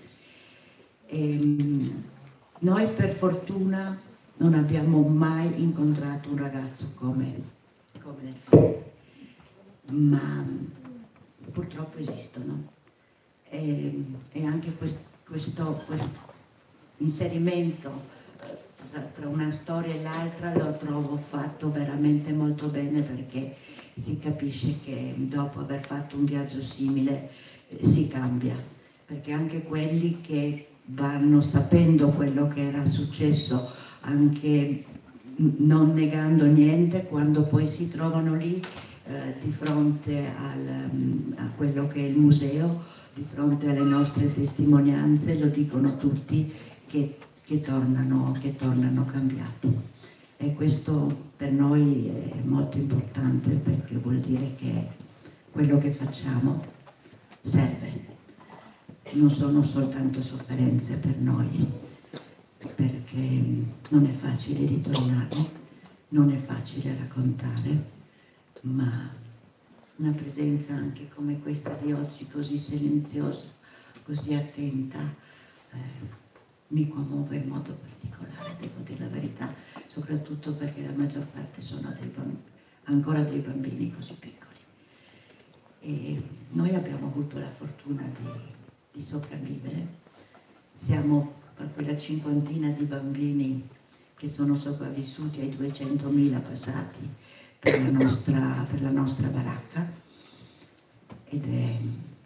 Noi per fortuna non abbiamo mai incontrato un ragazzo come nel film, ma purtroppo esistono, e anche questo inserimento tra una storia e l'altra lo trovo fatto veramente molto bene, perché si capisce che dopo aver fatto un viaggio simile si cambia, perché anche quelli che vanno sapendo quello che era successo, anche non negando niente, quando poi si trovano lì di fronte a quello che è il museo, di fronte alle nostre testimonianze, lo dicono tutti che tornano cambiati. E questo per noi è molto importante, perché vuol dire che quello che facciamo serve. Non sono soltanto sofferenze per noi, perché non è facile ritornare, non è facile raccontare, ma una presenza anche come questa di oggi, così silenziosa, così attenta, mi commuove in modo particolare, devo dire la verità, soprattutto perché la maggior parte sono ancora dei bambini così piccoli. E noi abbiamo avuto la fortuna di sopravvivere. Siamo a quella cinquantina di bambini che sono sopravvissuti ai 200.000 passati per la nostra baracca, ed è,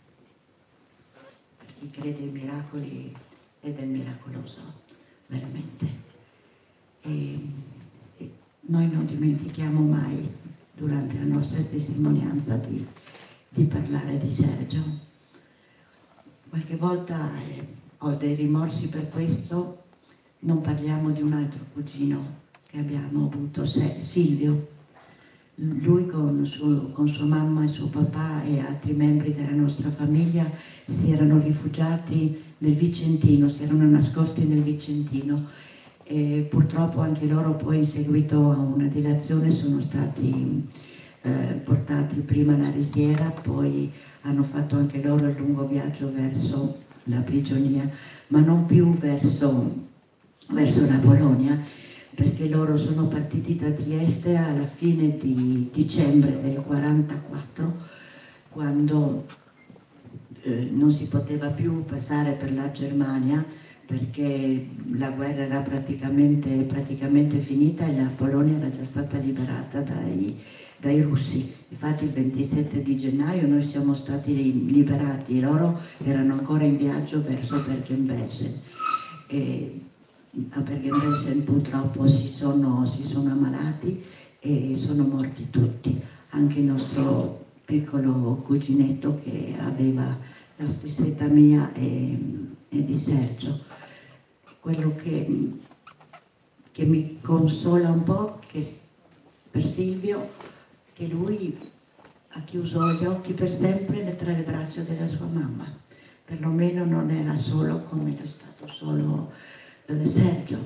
per chi crede ai miracoli, ed è miracoloso, veramente. E noi non dimentichiamo mai, durante la nostra testimonianza, di parlare di Sergio. qualche volta ho dei rimorsi per questo. Non parliamo di un altro cugino che abbiamo avuto, Silvio. Lui con sua mamma e suo papà e altri membri della nostra famiglia si erano rifugiati nel Vicentino, si erano nascosti nel Vicentino e purtroppo anche loro poi in seguito a una dilazione sono stati portati prima alla Risiera, poi hanno fatto anche loro il lungo viaggio verso la prigionia, ma non più verso la Polonia, perché loro sono partiti da Trieste alla fine di dicembre del 1944, quando non si poteva più passare per la Germania, perché la guerra era praticamente finita e la Polonia era già stata liberata dai russi. Infatti il 27 di gennaio noi siamo stati liberati e loro erano ancora in viaggio verso Bergen-Belsen. A Bergen-Belsen purtroppo si sono ammalati e sono morti tutti, anche il nostro piccolo cuginetto che aveva la stessa età mia e di Sergio. Quello che mi consola un po' per Silvio, che lui ha chiuso gli occhi per sempre tra le braccia della sua mamma, perlomeno non era solo come era stato solo Sergio.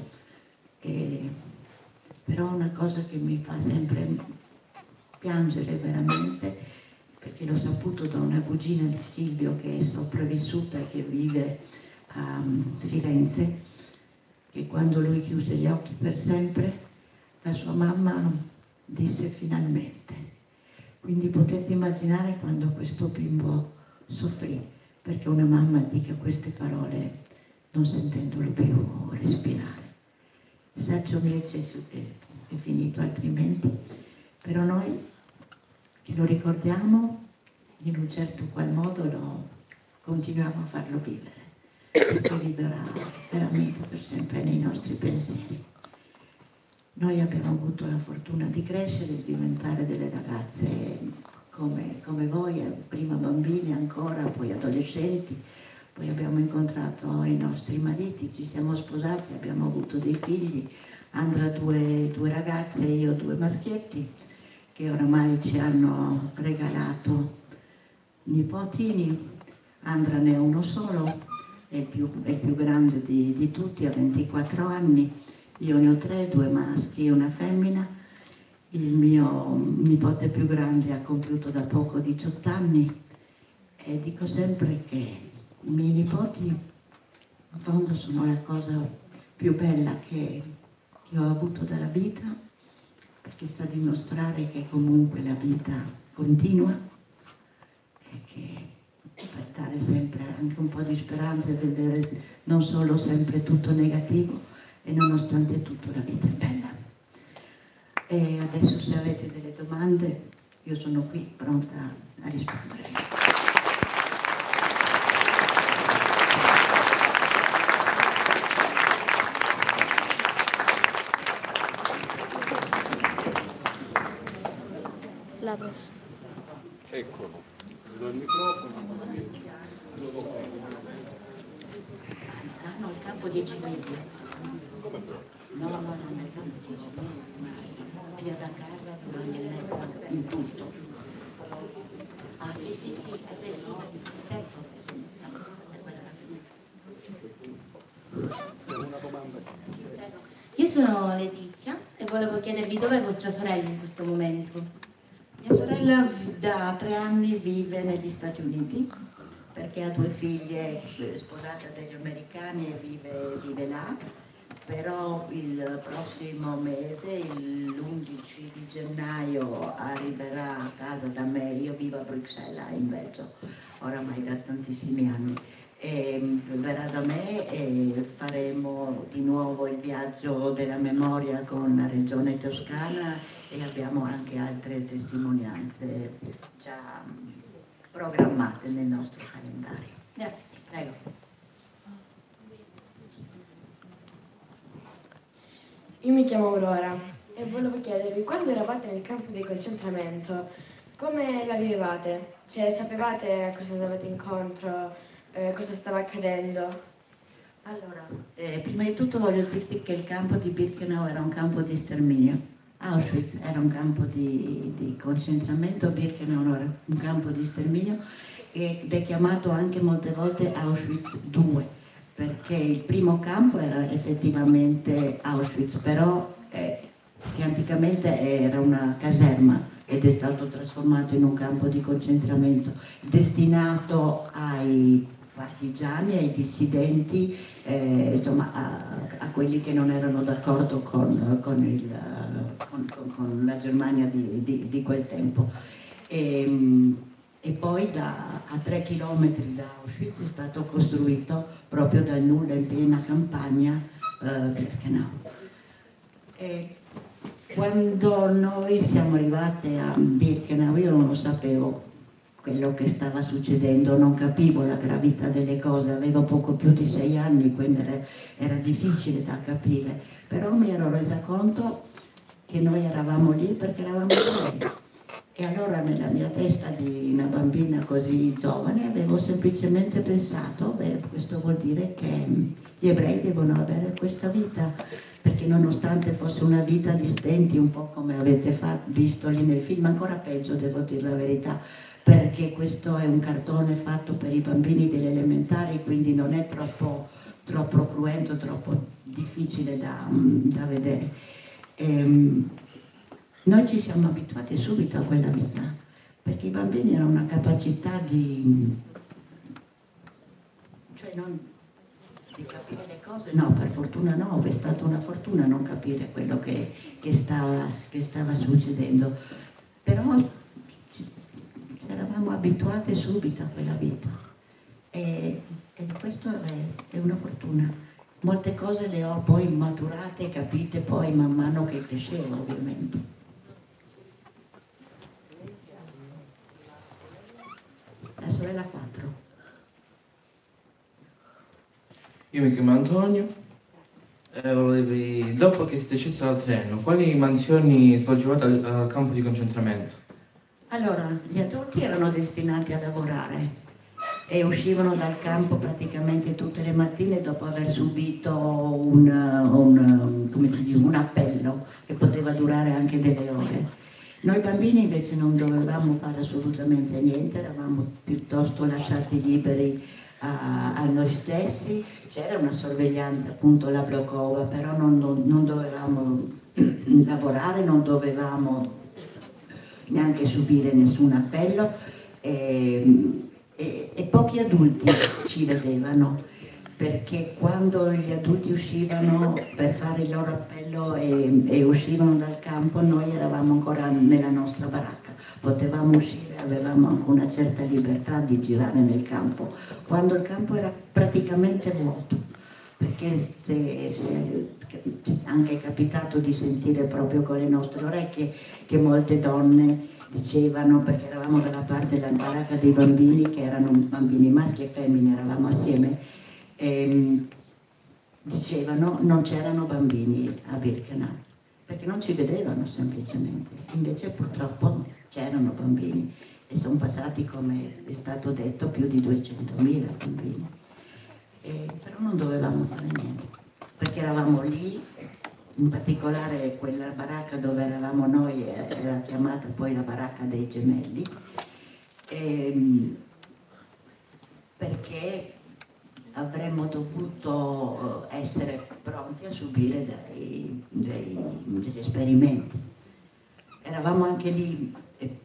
Però una cosa che mi fa sempre piangere veramente, perché l'ho saputo da una cugina di Silvio che è sopravvissuta e che vive a Firenze, che quando lui chiuse gli occhi per sempre la sua mamma disse finalmente. Quindi potete immaginare quando questo bimbo soffrì perché una mamma dica queste parole non sentendolo più respirare. Sergio invece è finito altrimenti, però noi che lo ricordiamo in un certo qual modo continuiamo a farlo vivere, che vivrà veramente per sempre nei nostri pensieri. Noi abbiamo avuto la fortuna di crescere, di diventare delle ragazze come voi, prima bambine ancora, poi adolescenti, poi abbiamo incontrato i nostri mariti, ci siamo sposati, abbiamo avuto dei figli, Andra due ragazze e io 2 maschietti, che oramai ci hanno regalato nipotini. Andra ne ha uno solo, è il più grande di tutti, ha 24 anni, io ne ho 3, 2 maschi e una femmina. Il mio nipote più grande ha compiuto da poco 18 anni e dico sempre che i miei nipoti in fondo sono la cosa più bella che ho avuto dalla vita, perché sta a dimostrare che comunque la vita continua e che per dare sempre anche un po' di speranza e vedere non solo sempre tutto negativo, e nonostante tutto la vita è bella. E adesso se avete delle domande io sono qui pronta a rispondervi. La prossima. Eccolo, do il microfono così. No, il campo 10 mesi. No, nel campo 10 mesi, via da casa 2 anni e mezzo in tutto. Ah sì, adesso, certo. Una domanda. Io sono Letizia e volevo chiedervi dov'è vostra sorella in questo momento. Mia sorella da 3 anni vive negli Stati Uniti perché ha 2 figlie, sposata dagli americani e vive là, però il prossimo mese, l'11 di gennaio, arriverà a casa da me. Io vivo a Bruxelles, in Belgio, oramai da tantissimi anni. E verrà da me e faremo di nuovo il viaggio della memoria con la regione toscana e abbiamo anche altre testimonianze già programmate nel nostro calendario. Grazie. Prego. Io mi chiamo Aurora e volevo chiedervi, quando eravate nel campo di concentramento, come la vivevate? Cioè, sapevate a cosa andavate incontro? cosa stava accadendo. Allora, prima di tutto voglio dirti che il campo di Birkenau era un campo di sterminio. Auschwitz era un campo di concentramento, Birkenau era un campo di sterminio ed è chiamato anche molte volte Auschwitz II, perché il primo campo era effettivamente Auschwitz, però che anticamente era una caserma ed è stato trasformato in un campo di concentramento destinato ai partigiani, ai dissidenti, insomma a quelli che non erano d'accordo con la Germania di quel tempo. E poi a 3 chilometri da Auschwitz è stato costruito proprio dal nulla, in piena campagna, Birkenau. Quando noi siamo arrivate a Birkenau io non lo sapevo quello che stava succedendo, non capivo la gravità delle cose, avevo poco più di 6 anni, quindi era difficile da capire, però mi ero resa conto che noi eravamo lì perché eravamo ebrei. E allora nella mia testa di una bambina così giovane avevo semplicemente pensato, beh, questo vuol dire che gli ebrei devono avere questa vita, perché nonostante fosse una vita di stenti, un po' come avete visto lì nel film, ancora peggio devo dire la verità, perché questo è un cartone fatto per i bambini delle elementari, quindi non è troppo cruento, troppo difficile da vedere. Noi ci siamo abituati subito a quella vita, perché i bambini hanno una capacità di capire le cose, no, per fortuna no, è stata una fortuna non capire quello che stava succedendo, però eravamo abituati subito a quella vita e questo è una fortuna. Molte cose le ho poi maturate e capite poi man mano che crescevo, ovviamente. La sorella 4. Io mi chiamo Antonio, dopo che siete scesi dal treno, quali mansioni svolgevate al campo di concentramento? Allora, gli adulti erano destinati a lavorare e uscivano dal campo praticamente tutte le mattine dopo aver subito un appello che poteva durare anche delle ore. Noi bambini invece non dovevamo fare assolutamente niente, eravamo piuttosto lasciati liberi a noi stessi. C'era una sorveglianza, appunto la Blokova, però non dovevamo lavorare, non dovevamo neanche subire nessun appello e pochi adulti ci vedevano, perché quando gli adulti uscivano per fare il loro appello e uscivano dal campo, noi eravamo ancora nella nostra baracca, potevamo uscire, avevamo anche una certa libertà di girare nel campo, quando il campo era praticamente vuoto, perché ci è anche capitato di sentire proprio con le nostre orecchie che molte donne dicevano, perché eravamo dalla parte della baracca dei bambini, che erano bambini maschi e femmine, eravamo assieme, dicevano non c'erano bambini a Birkenau, perché non ci vedevano semplicemente, invece purtroppo c'erano bambini e sono passati, come è stato detto, più di 200.000 bambini, però non dovevamo fare niente, perché eravamo lì. In particolare quella baracca dove eravamo noi era chiamata poi la baracca dei gemelli, perché avremmo dovuto essere pronti a subire degli esperimenti. Eravamo anche lì,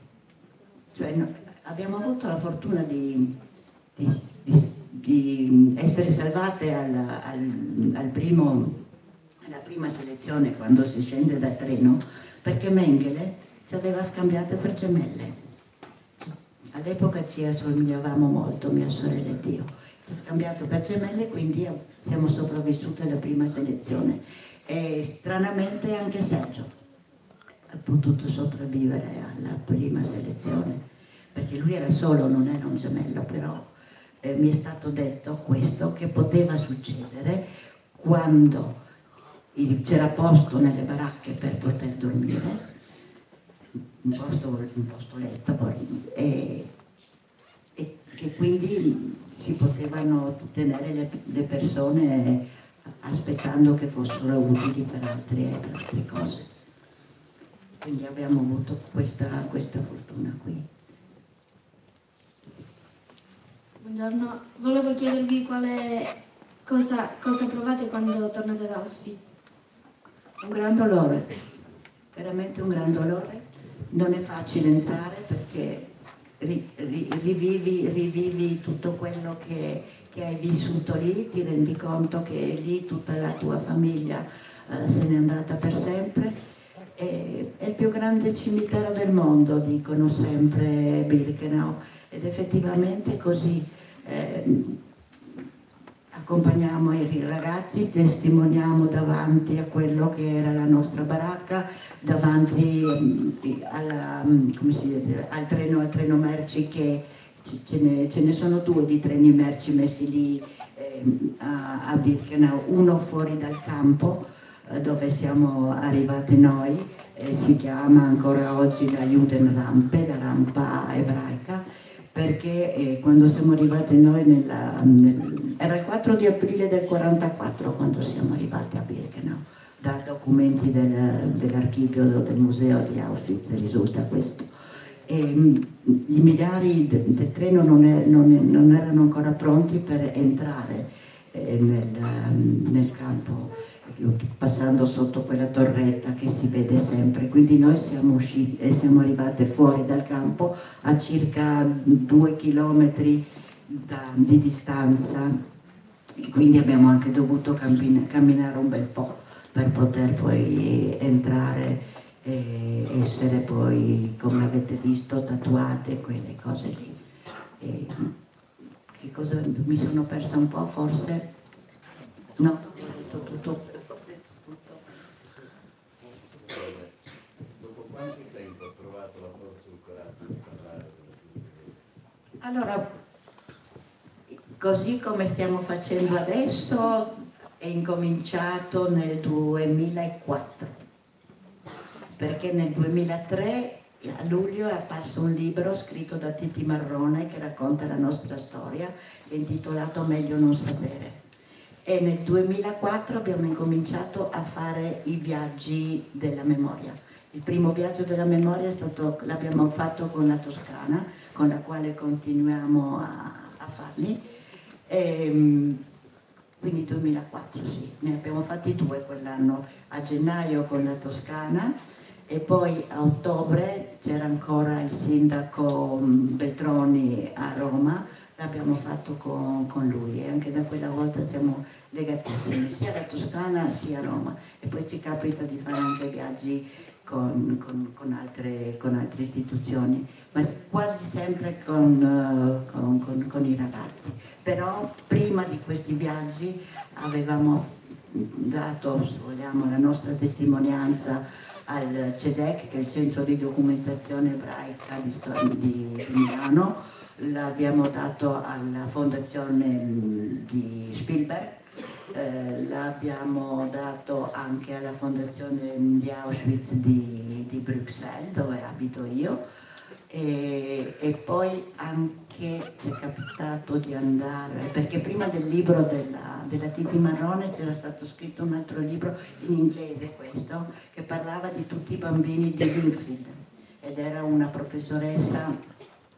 abbiamo avuto la fortuna di essere salvate alla prima selezione quando si scende dal treno, perché Mengele ci aveva scambiate per gemelle. All'epoca ci assomigliavamo molto, mia sorella ed io. Ci ha scambiato per gemelle, quindi siamo sopravvissute alla prima selezione. E stranamente anche Sergio ha potuto sopravvivere alla prima selezione, perché lui era solo, non era un gemello, però mi è stato detto questo, che poteva succedere quando c'era posto nelle baracche per poter dormire, un posto letto, e che quindi si potevano tenere le persone aspettando che fossero utili per altre cose. Quindi abbiamo avuto questa fortuna qui. Buongiorno, volevo chiedervi cosa provate quando tornate ad Auschwitz. Un gran dolore, veramente un gran dolore. Non è facile entrare perché rivivi tutto quello che hai vissuto lì, ti rendi conto che lì tutta la tua famiglia se n'è andata per sempre. È il più grande cimitero del mondo, dicono sempre Birkenau, ed effettivamente così. Accompagniamo i ragazzi, testimoniamo davanti a quello che era la nostra baracca, davanti al treno merci, che ce ne sono due di treni merci messi lì a Birkenau, uno fuori dal campo dove siamo arrivati noi, si chiama ancora oggi la Judenrampe, la rampa ebraica, perché quando siamo arrivati noi era il 4 di aprile del 1944 quando siamo arrivati a Birkenau, da documenti dell'archivio del museo di Auschwitz risulta questo. E i binari del treno non erano ancora pronti per entrare nel campo, passando sotto quella torretta che si vede sempre, quindi noi siamo usciti e siamo arrivati fuori dal campo a circa 2 chilometri di distanza, quindi abbiamo anche dovuto camminare un bel po' per poter poi entrare e essere poi, come avete visto, tatuate, quelle cose lì. Che cosa mi sono persa un po' forse? No, ho detto tutto. Dopo quanto tempo ha trovato la forza e il coraggio di parlare della tua esperienza? Allora, così come stiamo facendo adesso, è incominciato nel 2004, perché nel 2003 a luglio è apparso un libro scritto da Titi Marrone che racconta la nostra storia, intitolato Meglio non sapere. E nel 2004 abbiamo incominciato a fare i viaggi della memoria. Il primo viaggio della memoria l'abbiamo fatto con la Toscana, con la quale continuiamo a farli. Quindi 2004, sì, ne abbiamo fatti 2 quell'anno, a gennaio con la Toscana e poi a ottobre c'era ancora il sindaco Beltroni a Roma, l'abbiamo fatto con lui e anche da quella volta siamo legatissimi, sia alla Toscana sia a Roma, e poi ci capita di fare anche viaggi con altre istituzioni, ma quasi sempre con i ragazzi. Però prima di questi viaggi avevamo dato, se vogliamo, la nostra testimonianza al CEDEC, che è il Centro di Documentazione Ebraica di Milano, l'abbiamo dato alla Fondazione di Spielberg, l'abbiamo dato anche alla Fondazione di Auschwitz di Bruxelles, dove abito io, e poi anche ci è capitato di andare, perché prima del libro della Titi Marrone c'era stato scritto un altro libro in inglese, questo, che parlava di tutti i bambini di Winfield, ed era una professoressa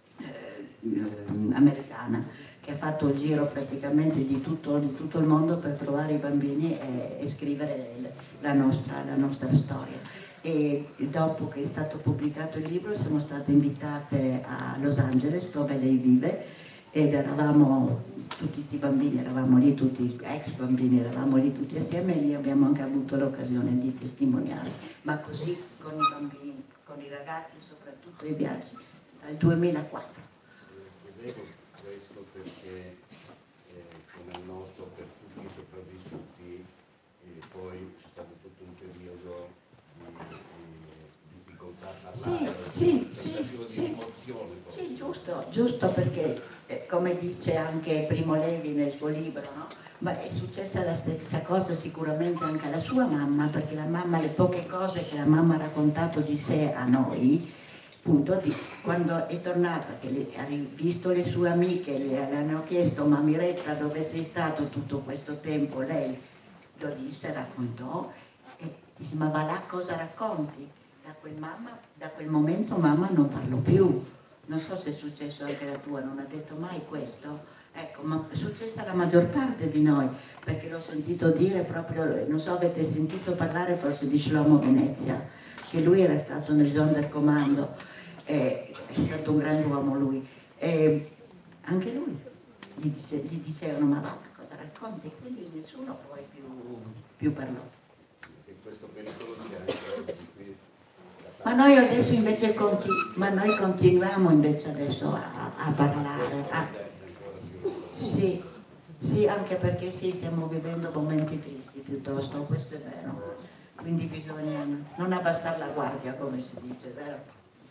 americana che ha fatto il giro praticamente di tutto il mondo per trovare i bambini e scrivere la nostra storia. E dopo che è stato pubblicato il libro siamo state invitate a Los Angeles, dove lei vive, ed eravamo tutti questi bambini, eravamo lì tutti, ex bambini, eravamo lì tutti assieme, e lì abbiamo anche avuto l'occasione di testimoniare, ma così con i bambini, con i ragazzi, soprattutto i viaggi, dal 2004. Vedevo questo perché, come è noto, per tutti i sopravvissuti poi c'è stato tutto un periodo di difficoltà a parlare, di emozione. Sì, giusto perché, come dice anche Primo Levi nel suo libro, no? Ma è successa la stessa cosa sicuramente anche alla sua mamma, perché la mamma, le poche cose che la mamma ha raccontato di sé a noi, appunto quando è tornata, che ha visto le sue amiche, le hanno chiesto: ma Miretta, dove sei stato tutto questo tempo? Lei lo disse, raccontò, e disse: ma va là, cosa racconti? Da quel momento mamma non parlo più. Non so se è successo anche alla tua, non ha detto mai questo. Ecco, ma è successa alla maggior parte di noi, perché l'ho sentito dire proprio, non so, avete sentito parlare forse di Shlomo Venezia, che lui era stato nel Sonderkommando, è stato un grand'uomo lui, e anche lui gli dicevano: ma va, cosa racconti? Quindi nessuno poi più parlò. E questo pericolo c'è anche oggi qui. Ma noi adesso invece continuiamo invece adesso a parlare. Sì, sì, anche perché sì, stiamo vivendo momenti tristi piuttosto, questo è vero. Quindi bisogna non abbassare la guardia, come si dice, vero?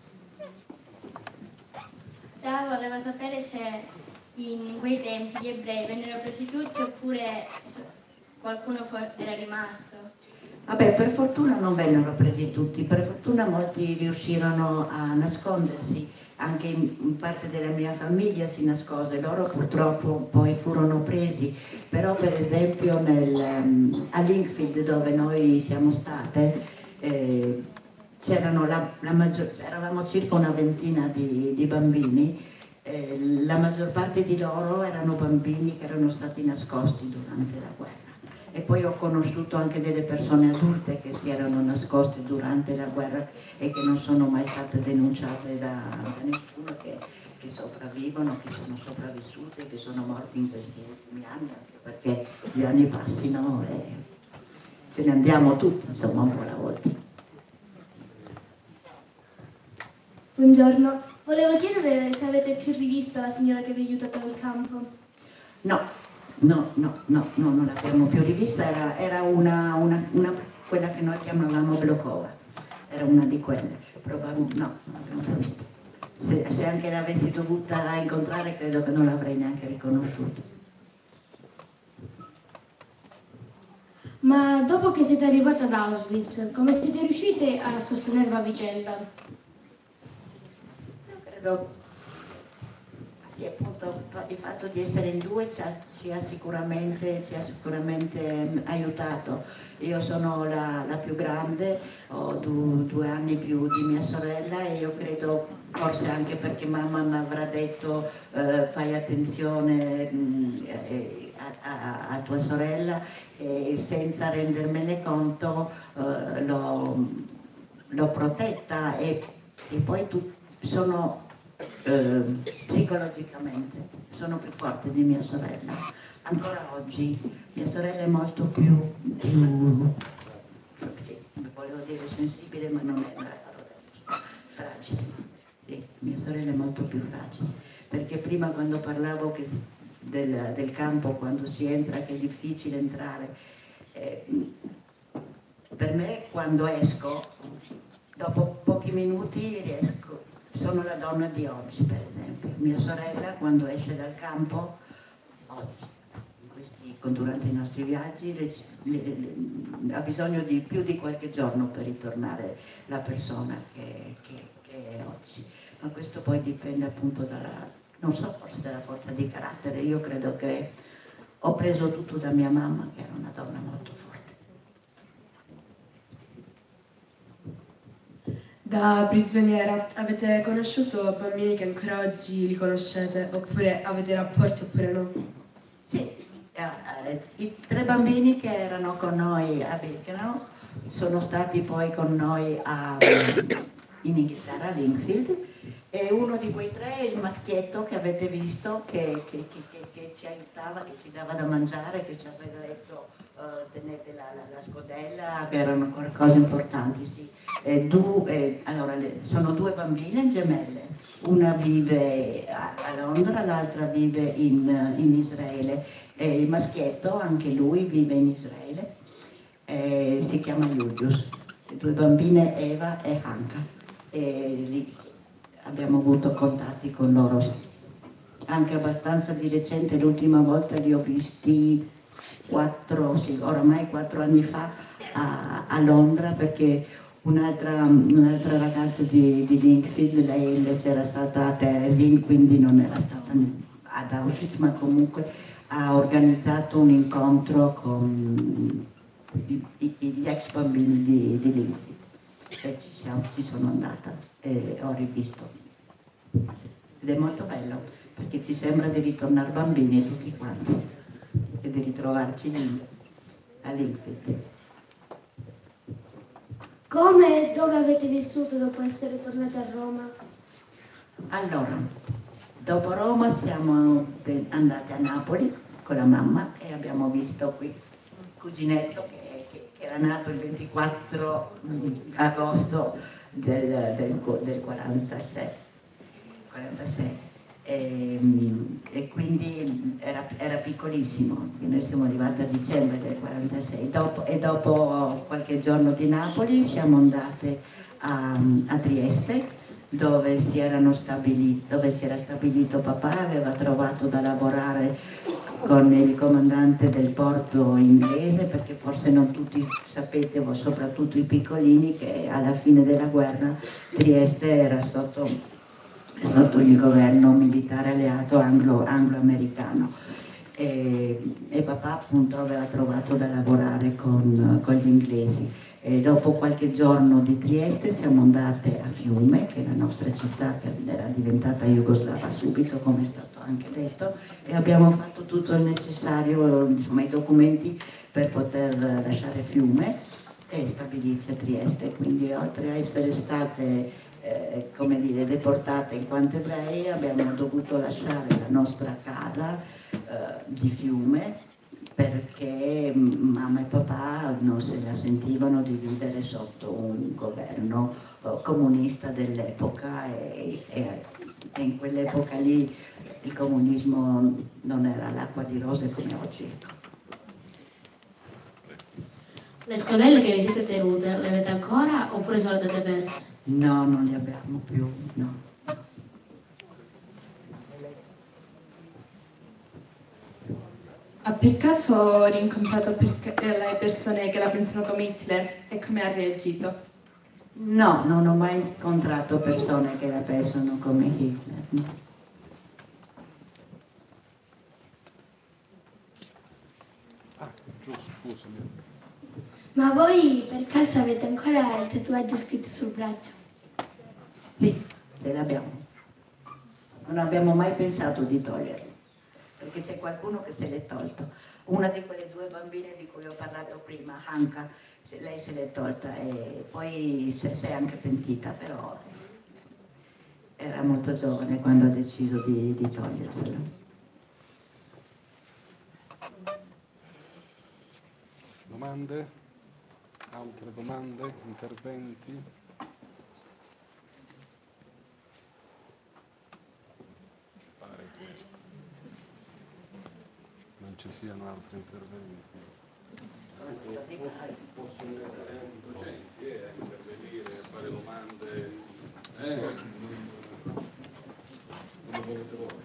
Già, volevo sapere se in quei tempi gli ebrei vennero presi tutti oppure qualcuno era rimasto. Vabbè, per fortuna non vennero presi tutti, per fortuna molti riuscirono a nascondersi, anche in parte della mia famiglia si nascose, loro purtroppo poi furono presi, però per esempio a Linkfield, dove noi siamo state, eravamo circa una ventina di bambini, la maggior parte di loro erano bambini che erano stati nascosti durante la guerra. E poi ho conosciuto anche delle persone adulte che si erano nascoste durante la guerra e che non sono mai state denunciate da nessuno, che sopravvivono, che sono sopravvissuti e che sono morti in questi ultimi anni, anche perché gli anni passino e ce ne andiamo tutti, insomma, un po' alla volta. Buongiorno, volevo chiedere se avete più rivisto la signora che vi ha aiutato nel campo. No, non l'abbiamo più rivista, era quella che noi chiamavamo Blokova, era una di quelle, probabilmente no, non l'abbiamo più vista. Se anche l'avessi dovuta incontrare credo che non l'avrei neanche riconosciuto. Ma dopo che siete arrivati ad Auschwitz, come siete riusciti a sostenere la vicenda? Credo sì, appunto, il fatto di essere in due ci ha sicuramente aiutato. Io sono la più grande, ho 2 anni più di mia sorella e io credo, forse anche perché mamma mi avrà detto fai attenzione a tua sorella, e senza rendermene conto l'ho protetta e poi sono psicologicamente sono più forte di mia sorella. Ancora oggi mia sorella è molto più sì, volevo dire sensibile, ma non è una parola, fragile. Sì, mia sorella è molto più fragile, perché prima quando parlavo del campo, quando si entra, che è difficile entrare, per me quando esco, dopo pochi minuti riesco. Sono la donna di oggi, per esempio. Mia sorella, quando esce dal campo, oggi, durante i nostri viaggi, ha bisogno di più di qualche giorno per ritornare la persona che è oggi. Ma questo poi dipende appunto non so, forse dalla forza di carattere. Io credo che ho preso tutto da mia mamma, che era una donna molto forte. Da prigioniera avete conosciuto bambini che ancora oggi li conoscete, oppure avete rapporti oppure no? Sì, i 3 bambini che erano con noi a Birkenau sono stati poi con noi in Inghilterra, a Linkfield, e uno di quei 3 è il maschietto che avete visto che ci aiutava, che ci dava da mangiare, che ci aveva detto tenete la scodella, che erano cose importanti, sì. Allora, sono 2 bambine gemelle, una vive a Londra, l'altra vive in Israele, e il maschietto, anche lui, vive in Israele, si chiama Julius. Le 2 bambine, Eva e Hanka, e abbiamo avuto contatti con loro anche abbastanza di recente. L'ultima volta li ho visti oramai 4 anni fa a Londra, perché un'altra ragazza di Linkfield, lei invece era stata a Terezin, quindi non era stata ad Auschwitz, ma comunque ha organizzato un incontro con gli ex bambini di Linkfield. E ci sono andata e ho rivisto. Ed è molto bello, perché ci sembra di ritornare bambini tutti quanti e di ritrovarci lì, a Linkfield. Come e dove avete vissuto dopo essere tornati a Roma? Allora, dopo Roma siamo andati a Napoli con la mamma e abbiamo visto qui un cuginetto che era nato il 24 agosto del 46. E quindi era piccolissimo, noi siamo arrivati a dicembre del 46 e dopo qualche giorno di Napoli siamo andate a Trieste, dove si era stabilito papà, aveva trovato da lavorare con il comandante del porto inglese, perché forse non tutti sapete, soprattutto i piccolini, che alla fine della guerra Trieste era sotto il governo militare alleato anglo-americano e papà appunto aveva trovato da lavorare con gli inglesi. E dopo qualche giorno di Trieste siamo andate a Fiume, che è la nostra città che era diventata jugoslava subito, come è stato anche detto, e abbiamo fatto tutto il necessario, insomma i documenti per poter lasciare Fiume e stabilirci a Trieste. Quindi oltre a essere state come dire, deportate in quanto ebrei, abbiamo dovuto lasciare la nostra casa di Fiume, perché mamma e papà non se la sentivano di vivere sotto un governo comunista dell'epoca e in quell'epoca lì il comunismo non era l'acqua di rose come oggi. Le scodelle che vi siete tenute, le avete ancora oppure sono andate perse? No, non le abbiamo più, no. Ha per caso rincontrato le persone che la pensano come Hitler e come ha reagito? No, non ho mai incontrato persone che la pensano come Hitler. No. Giusto, scusami. Ma voi per caso avete ancora il tatuaggio scritto sul braccio? Sì, ce l'abbiamo. Non abbiamo mai pensato di toglierlo, perché c'è qualcuno che se l'è tolto. Una di quelle due bambine di cui ho parlato prima, Hanka, lei se l'è tolta e poi si è anche pentita, però era molto giovane quando ha deciso di toglierselo. Domande? Altre domande? Interventi? Pare che non ci siano altri interventi. Possono essere anche i docenti a intervenire, a fare domande. Come volete voi.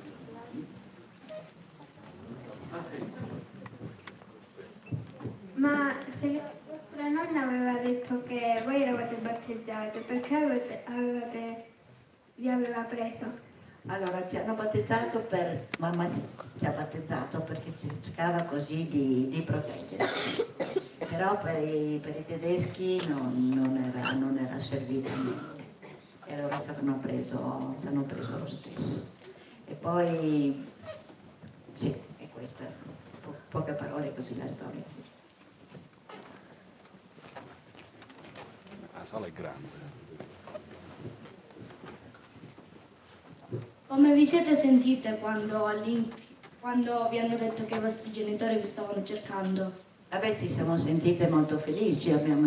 Ma se vostra nonna aveva detto che voi eravate battezzate, perché vi aveva preso? Allora ci hanno battezzato mamma ci ha battezzato perché cercava così di proteggerci, però per i tedeschi non era servito a niente e allora ci hanno preso lo stesso. E poi sì, è questa, poche parole così la storia. La sala è grande. Come vi siete sentite quando vi hanno detto che i vostri genitori vi stavano cercando? Vabbè, ci siamo sentite molto felici, abbiamo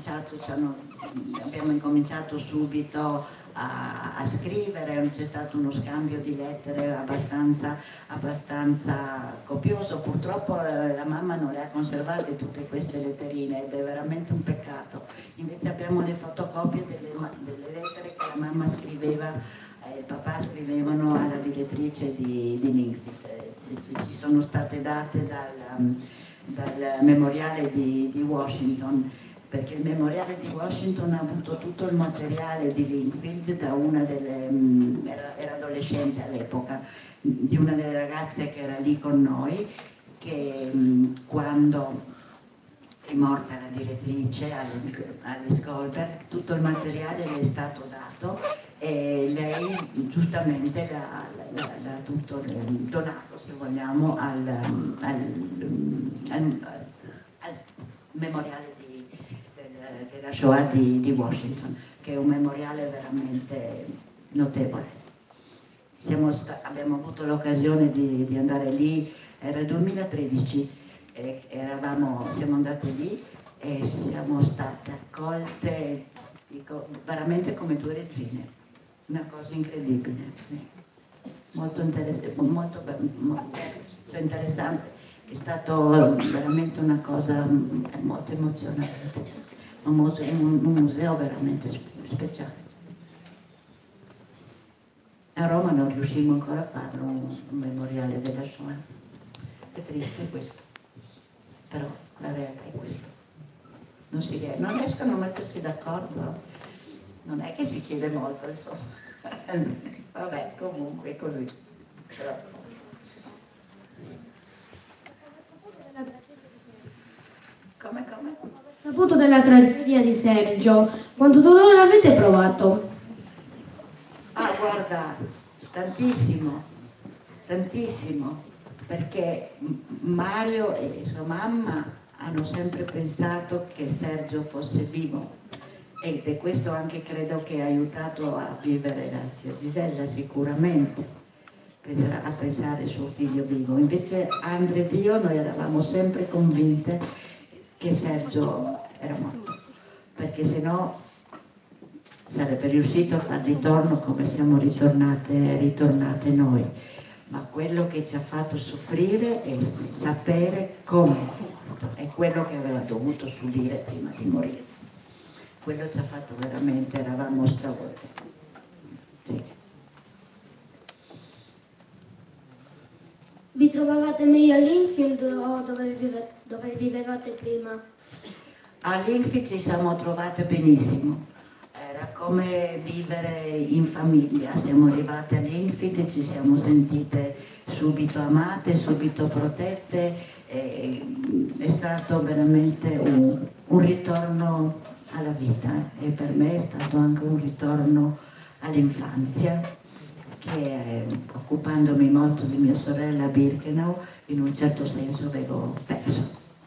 incominciato subito a scrivere, c'è stato uno scambio di lettere abbastanza copioso. Purtroppo la mamma non le ha conservate tutte queste letterine ed è veramente un peccato. Invece abbiamo le fotocopie delle lettere che la mamma scriveva e il papà scrivevano alla direttrice di Linkfield. Ci sono state date dal memoriale di Washington, perché il memoriale di Washington ha avuto tutto il materiale di Linkfield da una delle, era adolescente all'epoca, di una delle ragazze che era lì con noi, che quando è morta la direttrice, Alice Goldberg, tutto il materiale le è stato dato e lei giustamente l'ha tutto donato, se vogliamo, al memoriale della Shoah di Washington, che è un memoriale veramente notevole. Abbiamo avuto l'occasione di andare lì, era il 2013, siamo andate lì e siamo state accolte, dico, veramente come due regine, una cosa incredibile, sì. Molto interessante, è stato veramente una cosa molto emozionante, un museo veramente speciale. A Roma non riuscimmo ancora a farlo, un memoriale della Shoah. È triste questo, però la realtà è questa. Non riescono a mettersi d'accordo, non è che si chiede molto, insomma. Vabbè, comunque è così. Però. Come? Ho saputo della tragedia di Sergio. Quanto dolore avete provato? Ah, guarda, tantissimo, perché Mario e sua mamma hanno sempre pensato che Sergio fosse vivo ed è questo anche credo che ha aiutato a vivere la zia Gisella sicuramente, a pensare suo figlio vivo. Invece Andre ed io, noi eravamo sempre convinte che Sergio era morto, perché sennò sarebbe riuscito a far ritorno come siamo ritornate noi, ma quello che ci ha fatto soffrire è sapere come è quello che aveva dovuto subire prima di morire. Quello ci ha fatto veramente, eravamo stravolti. Sì. Vi trovavate meglio a Linfield o dove vivevate prima? A Linfield ci siamo trovate benissimo. Era come vivere in famiglia, siamo arrivate a Linfield e ci siamo sentite subito amate, subito protette, è stato veramente un ritorno alla vita e per me è stato anche un ritorno all'infanzia che occupandomi molto di mia sorella a Birkenau in un certo senso avevo perso.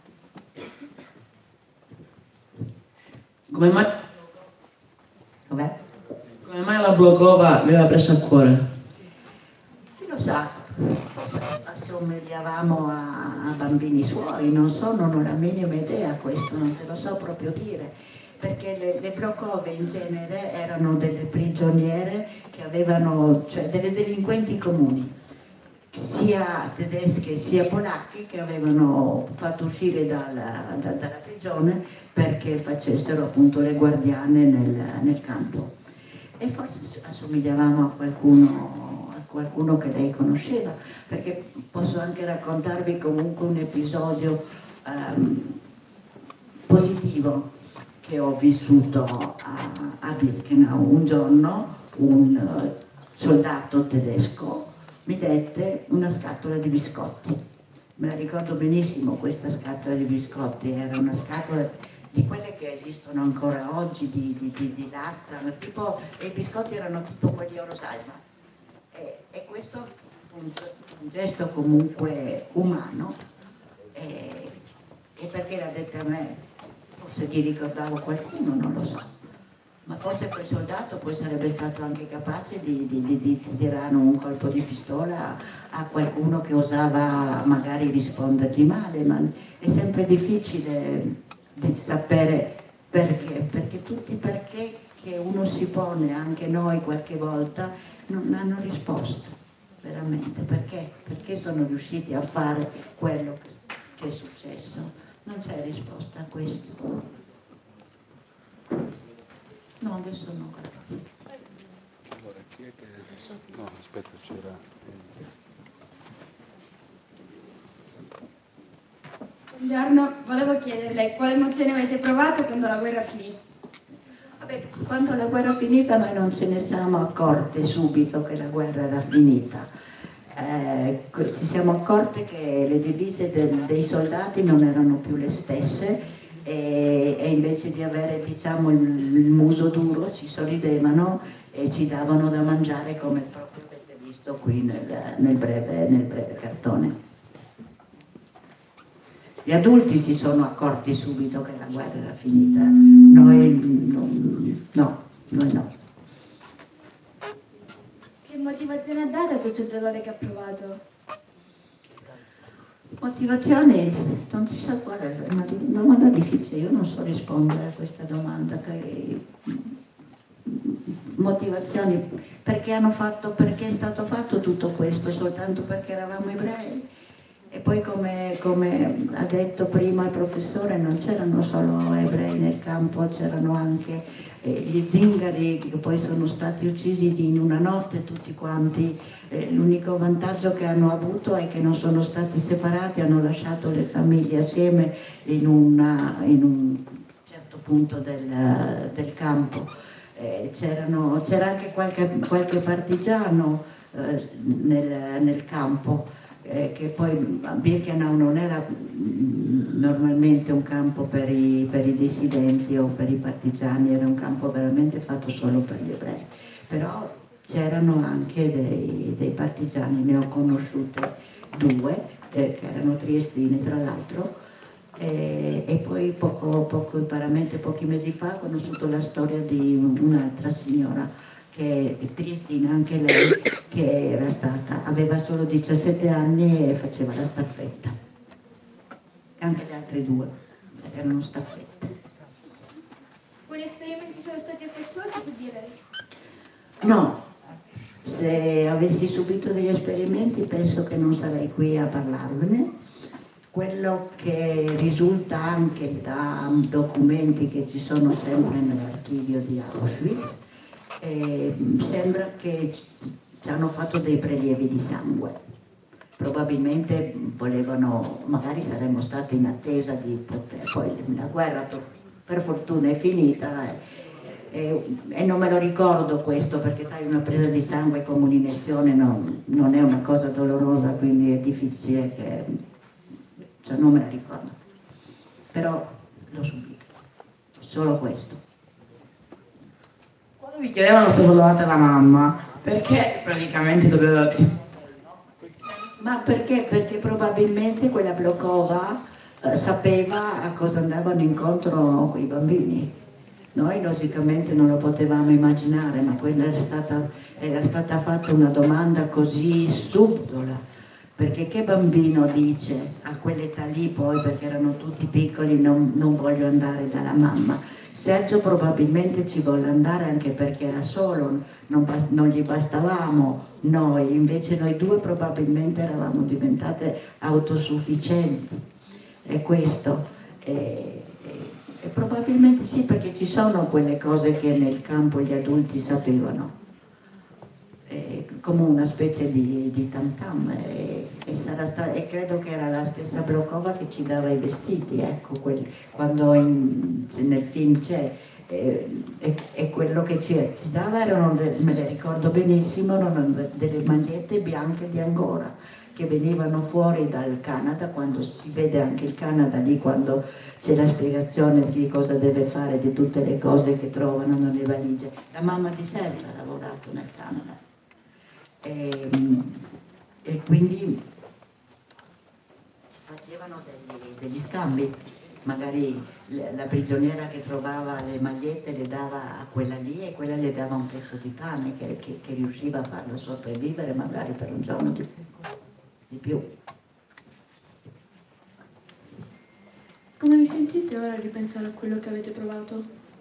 Come mai? Com'è? Come mai la Blokova mi aveva preso a cuore? Chi lo sa, assomigliavamo a bambini suoi, non ho la minima idea questo, non te lo so proprio dire, perché le Blokove in genere erano delle prigioniere che avevano, cioè delle delinquenti comuni, sia tedesche sia polacche che avevano fatto uscire dalla prigione perché facessero appunto le guardiane nel campo. E forse assomigliavamo a qualcuno che lei conosceva, perché posso anche raccontarvi comunque un episodio positivo che ho vissuto a Birkenau. Un giorno un soldato tedesco mi dette una scatola di biscotti. Me la ricordo benissimo questa scatola di biscotti, era una scatola di quelle che esistono ancora oggi, di latta, tipo, e i biscotti erano tipo quelli Orosalva. E questo un gesto comunque umano, e perché l'ha detta a me, forse gli ricordavo qualcuno, non lo so, ma forse quel soldato poi sarebbe stato anche capace di tirare un colpo di pistola a qualcuno che osava magari rispondergli male, ma è sempre difficile di sapere perché tutti perché che uno si pone, anche noi qualche volta, non hanno risposta, veramente, perché sono riusciti a fare quello che è successo, non c'è risposta a questo. No, adesso no, grazie. Allora, chi è che... No, aspetta, c'era... Buongiorno, volevo chiederle quale emozione avete provato quando la guerra finì? Vabbè, quando la guerra è finita noi non ce ne siamo accorte subito che la guerra era finita. Ci siamo accorte che le divise dei soldati non erano più le stesse e invece di avere, diciamo, il muso duro ci sorridevano e ci davano da mangiare, come proprio avete visto qui nel breve cartone. Gli adulti si sono accorti subito che la guerra era finita, noi no. Che motivazione ha dato a tutto il dolore che ha provato? Motivazioni, non si sa qual è, è una domanda difficile, io non so rispondere a questa domanda. Motivazioni, perché è stato fatto tutto questo soltanto perché eravamo ebrei? E poi come ha detto prima il professore, non c'erano solo ebrei nel campo, c'erano anche gli zingari che poi sono stati uccisi in una notte tutti quanti. L'unico vantaggio che hanno avuto è che non sono stati separati, hanno lasciato le famiglie assieme in un certo punto del campo. C'era anche qualche partigiano nel campo. Che poi Birkenau non era normalmente un campo per i dissidenti o per i partigiani, era un campo veramente fatto solo per gli ebrei, però c'erano anche dei partigiani, ne ho conosciute due, che erano triestini tra l'altro, e poi veramente pochi mesi fa ho conosciuto la storia di un'altra signora che è triestina anche lei, che aveva solo 17 anni e faceva la staffetta. Anche le altre due erano staffette. Quali esperimenti sono stati effettuati su di lei? No, se avessi subito degli esperimenti penso che non sarei qui a parlarvene. Quello che risulta anche da documenti che ci sono sempre nell'archivio di Auschwitz, sembra che ci hanno fatto dei prelievi di sangue. Probabilmente volevano, magari saremmo stati in attesa di poter, poi la guerra per fortuna è finita e non me lo ricordo questo, perché sai, una presa di sangue come un'iniezione non è una cosa dolorosa, quindi è difficile cioè non me la ricordo, però l'ho subito, solo questo. Vi chiedevano se volevate la mamma, perché praticamente doveva... Ma perché? Perché probabilmente quella Blokova sapeva a cosa andavano incontro quei bambini. Noi logicamente non lo potevamo immaginare, ma quella era stata fatta una domanda così subdola, perché che bambino dice a quell'età lì, poi perché erano tutti piccoli, non voglio andare dalla mamma. Sergio probabilmente ci volle andare anche perché era solo, non gli bastavamo noi, invece noi due probabilmente eravamo diventate autosufficienti, e questo, e probabilmente sì, perché ci sono quelle cose che nel campo gli adulti sapevano, come una specie di tam-tam, e credo che era la stessa Blokova che ci dava i vestiti, ecco, quando nel film c'è, e quello che ci dava erano, me le ricordo benissimo, erano delle magliette bianche di Angora, che venivano fuori dal Canada, quando si vede anche il Canada lì, quando c'è la spiegazione di cosa deve fare, di tutte le cose che trovano nelle valigie. La mamma di Sergio ha lavorato nel Canada. E quindi si facevano degli scambi, magari la prigioniera che trovava le magliette le dava a quella lì e quella le dava un pezzo di pane che riusciva a farla sopravvivere magari per un giorno di più. Come vi sentite ora a ripensare a quello che avete provato?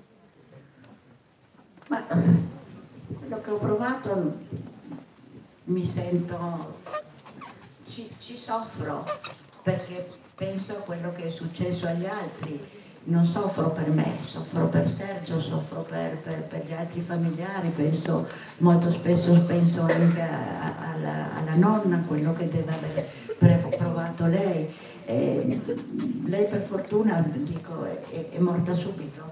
Ma quello che ho provato, mi sento, ci soffro, perché penso a quello che è successo agli altri, non soffro per me, soffro per Sergio, soffro per gli altri familiari, molto spesso penso anche alla nonna, quello che deve aver provato lei, Lei per fortuna, dico, è morta subito.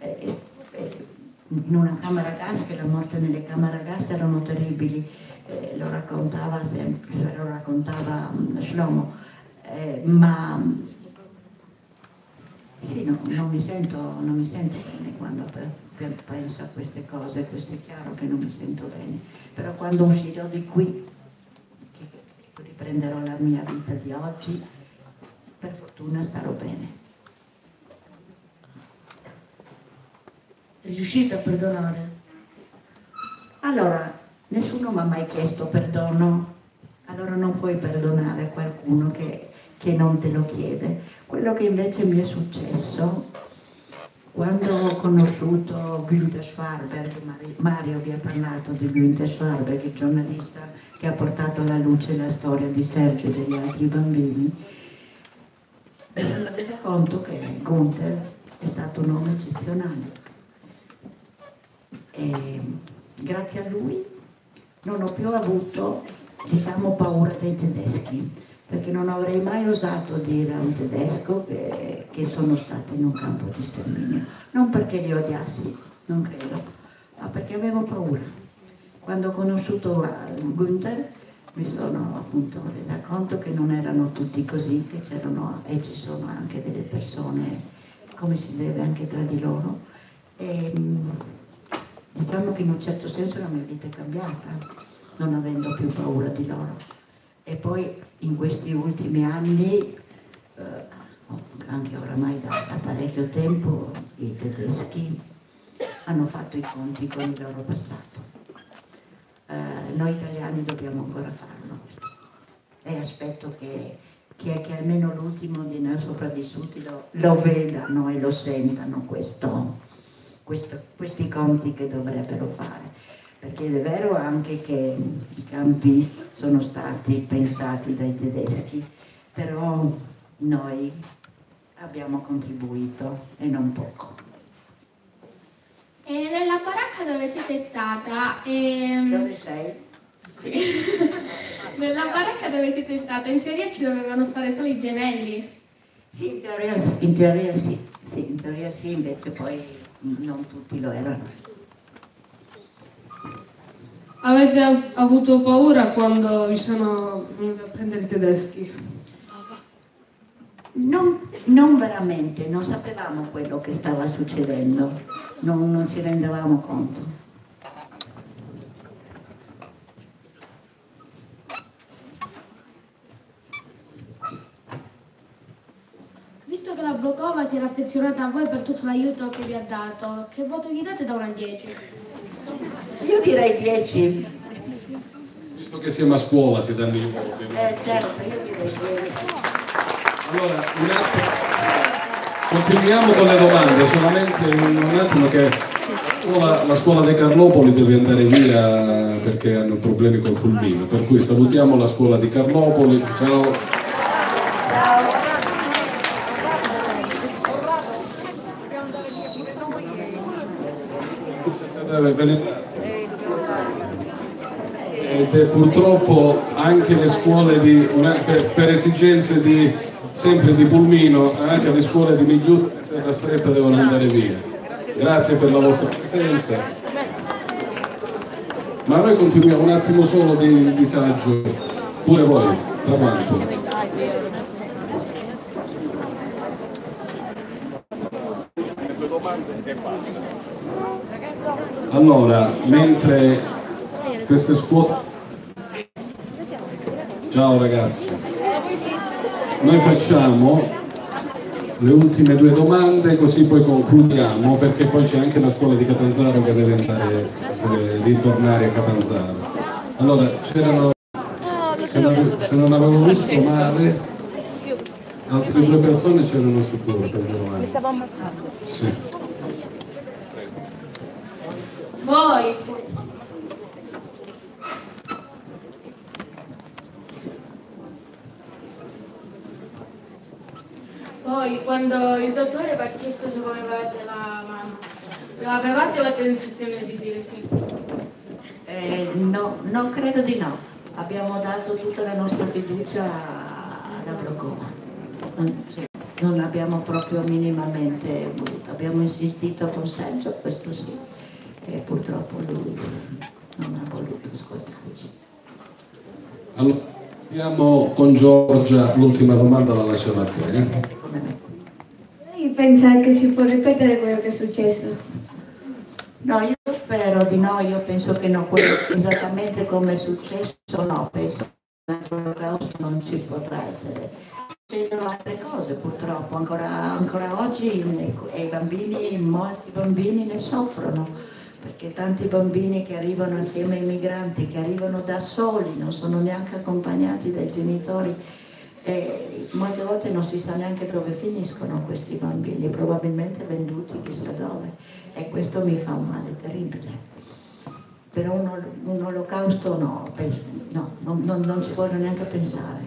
In una camera a gas, che le morte nelle camere a gas erano terribili, lo raccontava sempre, lo raccontava Shlomo, ma sì, no, non mi sento bene quando penso a queste cose, questo è chiaro che non mi sento bene, però quando uscirò di qui, che riprenderò la mia vita di oggi, per fortuna starò bene. Riuscite a perdonare? Allora, nessuno mi ha mai chiesto perdono, allora non puoi perdonare qualcuno che non te lo chiede. Quello che invece mi è successo, quando ho conosciuto Günther Schwarberg, Mario vi ha parlato di Günther Schwarberg, il giornalista che ha portato alla luce la storia di Sergio e degli altri bambini, mi sono resa conto che Günther è stato un uomo eccezionale. E grazie a lui non ho più avuto, diciamo, paura dei tedeschi, perché non avrei mai osato dire a un tedesco che sono stata in un campo di sterminio, non perché li odiassi, non credo, ma perché avevo paura. Quando ho conosciuto Günther mi sono appunto resa conto che non erano tutti così, che c'erano e ci sono anche delle persone come si deve anche tra di loro. E diciamo che in un certo senso la mia vita è cambiata, non avendo più paura di loro. E poi in questi ultimi anni, anche oramai da parecchio tempo, i tedeschi hanno fatto i conti con il loro passato. Noi italiani dobbiamo ancora farlo. E aspetto che almeno l'ultimo di noi sopravvissuti lo vedano e lo sentano questi conti che dovrebbero fare, perché è vero anche che i campi sono stati pensati dai tedeschi, però noi abbiamo contribuito e non poco. E nella baracca dove siete stata? Dove sei? Qui. Nella baracca dove siete stata, in teoria ci dovevano stare solo i gemelli. Sì, in teoria sì. Sì, in teoria sì, invece poi non tutti lo erano. Avete avuto paura quando vi sono venuti a prendere i tedeschi? Non veramente, non sapevamo quello che stava succedendo, non ci rendevamo conto. Visto che la Blokova si era affezionata a voi per tutto l'aiuto che vi ha dato, che voto gli date da 1 a 10? Io direi 10. Visto che siamo a scuola si danno i voti. Certo, io direi 10. Allora, un attimo, continuiamo con le domande, solamente un attimo che la scuola dei Carlopoli deve andare via perché hanno problemi col pulmino, per cui salutiamo la scuola di Carlopoli, ciao. Purtroppo anche le scuole per esigenze sempre di pulmino, anche le scuole di Migliuta e Serra Stretta devono andare via. Grazie per la vostra presenza. Ma noi continuiamo un attimo solo di disagio, pure voi, tra quanto? Allora, mentre queste scuole... Ciao ragazzi, noi facciamo le ultime 2 domande così poi concludiamo, perché poi c'è anche la scuola di Catanzaro che deve andare, ritornare a Catanzaro. Allora, se non avevo visto male, altre 2 persone c'erano sicuro per le domande. Mi stavo ammazzando. Sì. Voi. Voi, quando il dottore vi ha chiesto se volevate la mano, avevate la tentazione di dire sì? No, non credo di no. Abbiamo dato tutta la nostra fiducia alla Blokova. non l'abbiamo proprio minimamente voluto. Abbiamo insistito con Sergio, questo sì, e purtroppo lui non ha voluto ascoltarci. Allora, andiamo con Giorgia, l'ultima domanda la lasciamo a te. Lei pensa che si può ripetere quello che è successo? No, io spero di no, io penso che no, quello esattamente come è successo no, penso che l'olocausto non ci potrà essere. Succedono altre cose purtroppo, ancora oggi i bambini, molti bambini ne soffrono, perché tanti bambini che arrivano assieme ai migranti, che arrivano da soli, non sono neanche accompagnati dai genitori, e molte volte non si sa neanche dove finiscono questi bambini, probabilmente venduti chissà dove, e questo mi fa un male terribile. Però un olocausto no, non ci voglio neanche pensare.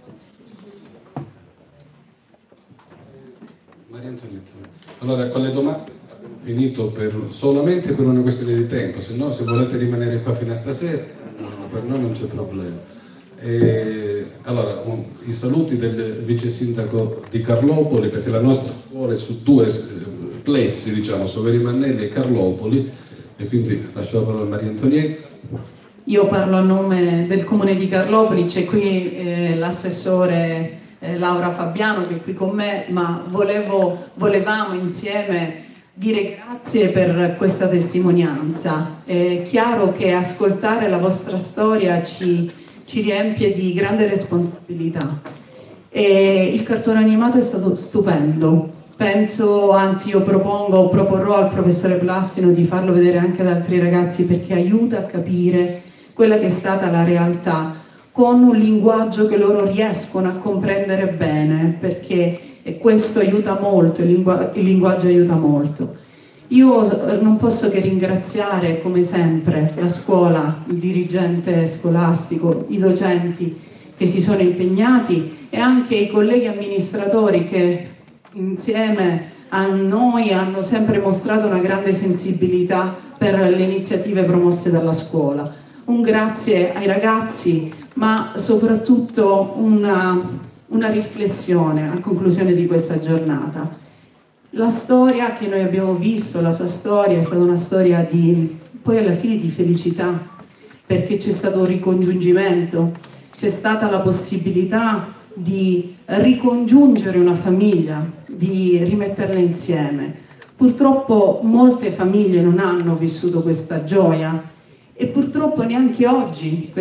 Maria Antonietta, allora con le domande abbiamo finito solamente per una questione di tempo, se no se volete rimanere qua fino a stasera per noi non c'è problema. Allora, i saluti del vice sindaco di Carlopoli, perché la nostra scuola è su due plessi, diciamo, Soveri Mannelli e Carlopoli, e quindi lascio la parola a Maria Antonietta. Io parlo a nome del comune di Carlopoli, c'è qui l'assessore Laura Fabiano che è qui con me, ma volevamo insieme dire grazie per questa testimonianza. È chiaro che ascoltare la vostra storia ci riempie di grande responsabilità. E il cartone animato è stato stupendo. Penso, anzi io proporrò al professore Plastino di farlo vedere anche ad altri ragazzi, perché aiuta a capire quella che è stata la realtà con un linguaggio che loro riescono a comprendere bene, perché questo aiuta molto, il linguaggio aiuta molto. Io non posso che ringraziare come sempre la scuola, il dirigente scolastico, i docenti che si sono impegnati e anche i colleghi amministratori che insieme a noi hanno sempre mostrato una grande sensibilità per le iniziative promosse dalla scuola. Un grazie ai ragazzi, ma soprattutto una riflessione a conclusione di questa giornata. La storia che noi abbiamo visto, la sua storia, è stata una storia poi alla fine di felicità, perché c'è stato un ricongiungimento, c'è stata la possibilità di ricongiungere una famiglia, di rimetterla insieme. Purtroppo molte famiglie non hanno vissuto questa gioia e purtroppo neanche oggi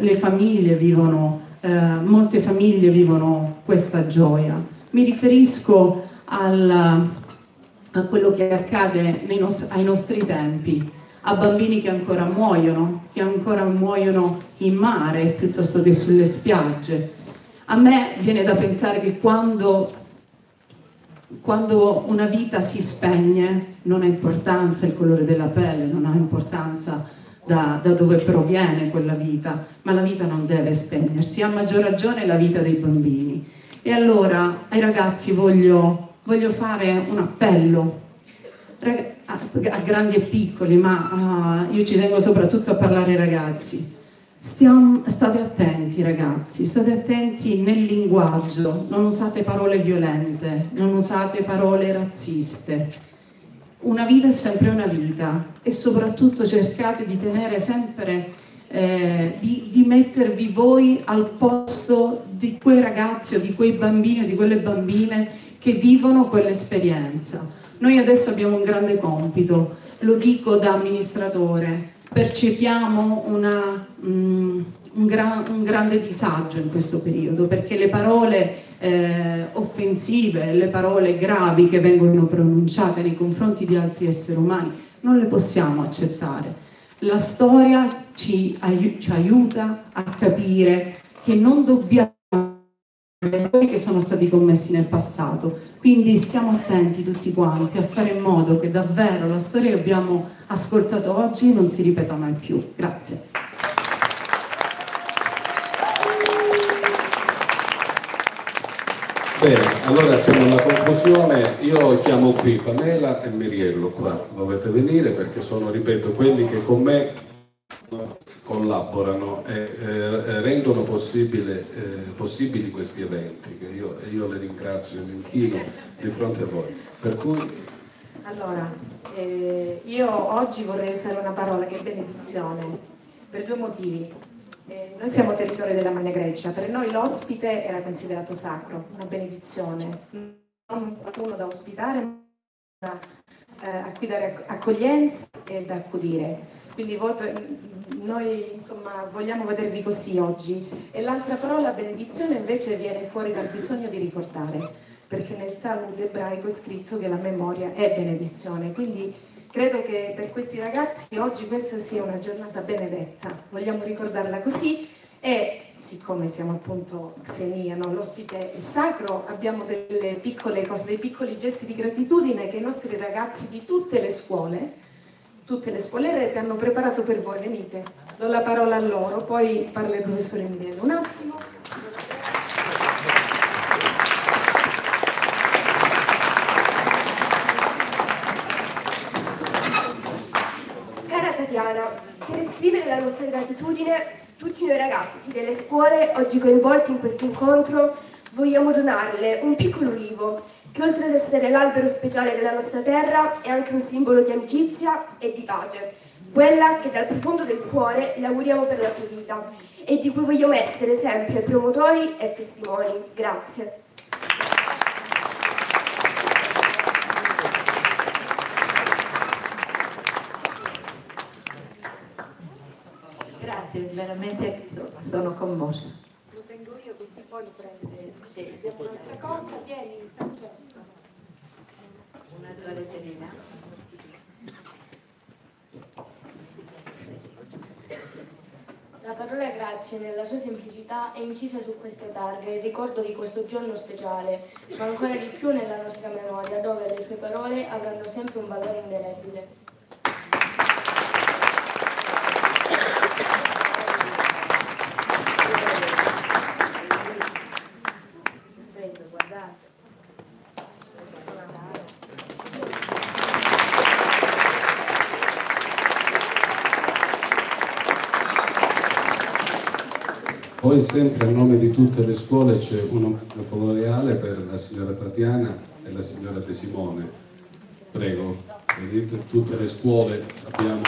molte famiglie vivono questa gioia. Mi riferisco a quello che accade ai nostri tempi, a bambini che ancora muoiono in mare piuttosto che sulle spiagge. A me viene da pensare che quando una vita si spegne non ha importanza il colore della pelle, non ha importanza da dove proviene quella vita, ma la vita non deve spegnersi, a maggior ragione la vita dei bambini. E allora ai ragazzi voglio fare un appello a grandi e piccoli, ma io ci tengo soprattutto a parlare ai ragazzi. State attenti ragazzi, state attenti nel linguaggio, non usate parole violente, non usate parole razziste. Una vita è sempre una vita e soprattutto cercate di tenere sempre, di mettervi voi al posto di quei ragazzi o di quei bambini o di quelle bambine che vivono quell'esperienza. Noi adesso abbiamo un grande compito, lo dico da amministratore, percepiamo un grande disagio in questo periodo, perché le parole offensive, le parole gravi che vengono pronunciate nei confronti di altri esseri umani non le possiamo accettare. La storia ci aiuta a capire che non dobbiamo errori che sono stati commessi nel passato, quindi stiamo attenti tutti quanti a fare in modo che davvero la storia che abbiamo ascoltato oggi non si ripeta mai più. Grazie. Bene, allora siamo alla conclusione. Io chiamo qui Pamela e Miriello qua, dovete venire perché sono, ripeto, quelli che con me, con collaborano e rendono possibili questi eventi, che io le ringrazio e mi inchino di fronte a voi. Per cui... Allora, io oggi vorrei usare una parola che è benedizione, per due motivi. Noi siamo territorio della Magna Grecia, per noi l'ospite era considerato sacro, una benedizione, non qualcuno da ospitare, ma a cui dare accoglienza e da accudire. Quindi noi insomma vogliamo vedervi così oggi. E l'altra parola, benedizione, invece viene fuori dal bisogno di ricordare, perché nel Talmud ebraico è scritto che la memoria è benedizione. Quindi credo che per questi ragazzi oggi questa sia una giornata benedetta, vogliamo ricordarla così. E siccome siamo appunto Xenia, no? L'ospite è sacro, abbiamo delle piccole cose, dei piccoli gesti di gratitudine che i nostri ragazzi di tutte le scuole rete hanno preparato per voi. Venite, do la parola a loro, poi parla il professore Miele. Un attimo. Cara Tatiana, per esprimere la nostra gratitudine, tutti noi ragazzi delle scuole oggi coinvolti in questo incontro vogliamo donarle un piccolo ulivo che, oltre ad essere l'albero speciale della nostra terra, è anche un simbolo di amicizia e di pace, quella che dal profondo del cuore le auguriamo per la sua vita e di cui vogliamo essere sempre promotori e testimoni. Grazie. Grazie, veramente sono commossa. Lo tengo io così poi lo prende. Sì. Abbiamo un'altra cosa, vieni Francesco. Un'altra letterina. La parola grazie nella sua semplicità è incisa su queste targhe, il ricordo di questo giorno speciale, ma ancora di più nella nostra memoria, dove le sue parole avranno sempre un valore indelebile. Poi sempre a nome di tutte le scuole c'è uno floreale per la signora Tatiana e la signora De Simone. Prego, vedete, tutte le scuole abbiamo...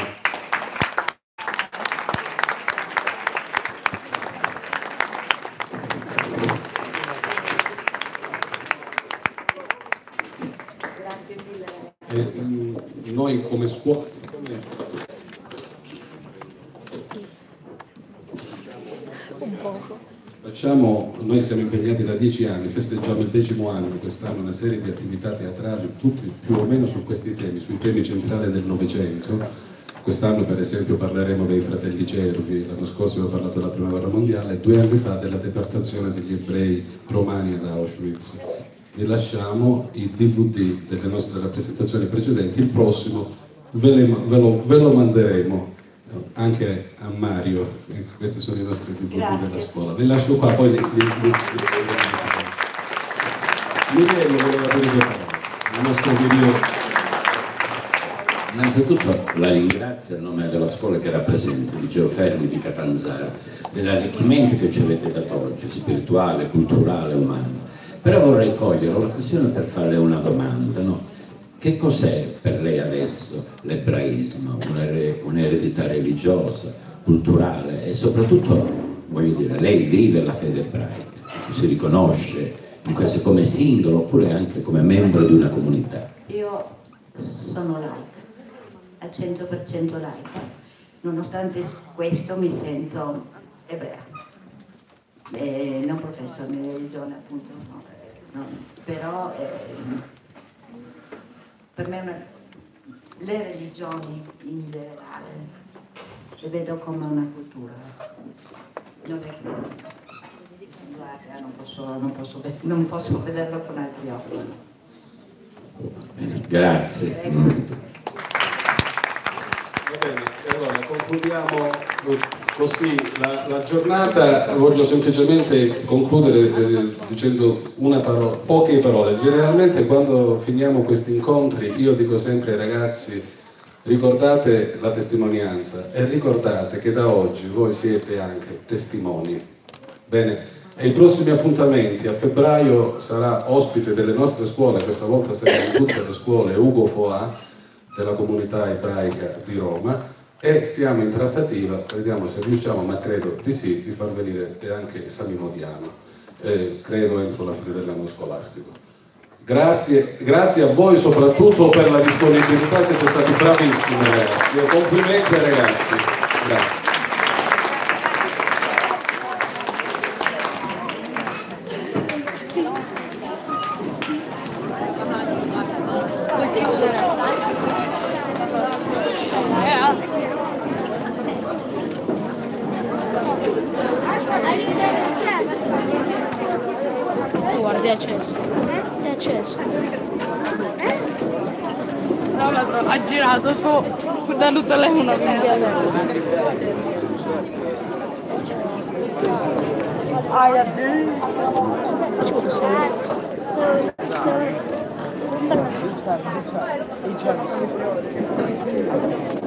Noi come scuola... Noi siamo impegnati da 10 anni, festeggiamo il 10° anno quest'anno, una serie di attività teatrali, tutti più o meno su questi temi, sui temi centrali del Novecento. Quest'anno per esempio parleremo dei fratelli Cervi, l'anno scorso abbiamo parlato della Prima Guerra Mondiale, 2 anni fa della deportazione degli ebrei romani ad Auschwitz. Vi lasciamo i DVD delle nostre rappresentazioni precedenti, il prossimo ve lo manderemo anche a Mario, questi sono i nostri DVD della scuola. Vi lascio qua, poi Michele voleva dire il nostro video. Innanzitutto la ringrazio a nome della scuola che rappresento, di Geofermi di Catanzaro, dell'arricchimento che ci avete dato oggi, spirituale, culturale, umano. Però vorrei cogliere l'occasione per farle una domanda, no? Che cos'è per lei adesso l'ebraismo? Un'eredità religiosa, culturale e soprattutto, voglio dire, lei vive la fede ebraica, si riconosce in questo come singolo oppure anche come membro di una comunità? Io sono laica, al 100% laica, nonostante questo mi sento ebrea. Non professo la mia religione, appunto, no, però per me le religioni in generale le vedo come una cultura. Non è non posso vederlo con altri occhi. Grazie. Va bene, allora concludiamo così la giornata. Voglio semplicemente concludere dicendo una parola, poche parole. Generalmente quando finiamo questi incontri io dico sempre ai ragazzi ricordate la testimonianza e ricordate che da oggi voi siete anche testimoni. Bene, e i prossimi appuntamenti: a febbraio sarà ospite delle nostre scuole, questa volta sarà in tutte le scuole, Ugo Foà della comunità ebraica di Roma, e stiamo in trattativa, vediamo se riusciamo, ma credo di sì, di far venire anche Sami Modiano, credo entro la fine dell'anno scolastico. Grazie a voi soprattutto per la disponibilità, siete stati bravissimi ragazzi, e complimenti ai ragazzi. Grazie. Guarda, è acceso. È acceso. No, ha girato su dal telefono. Ah,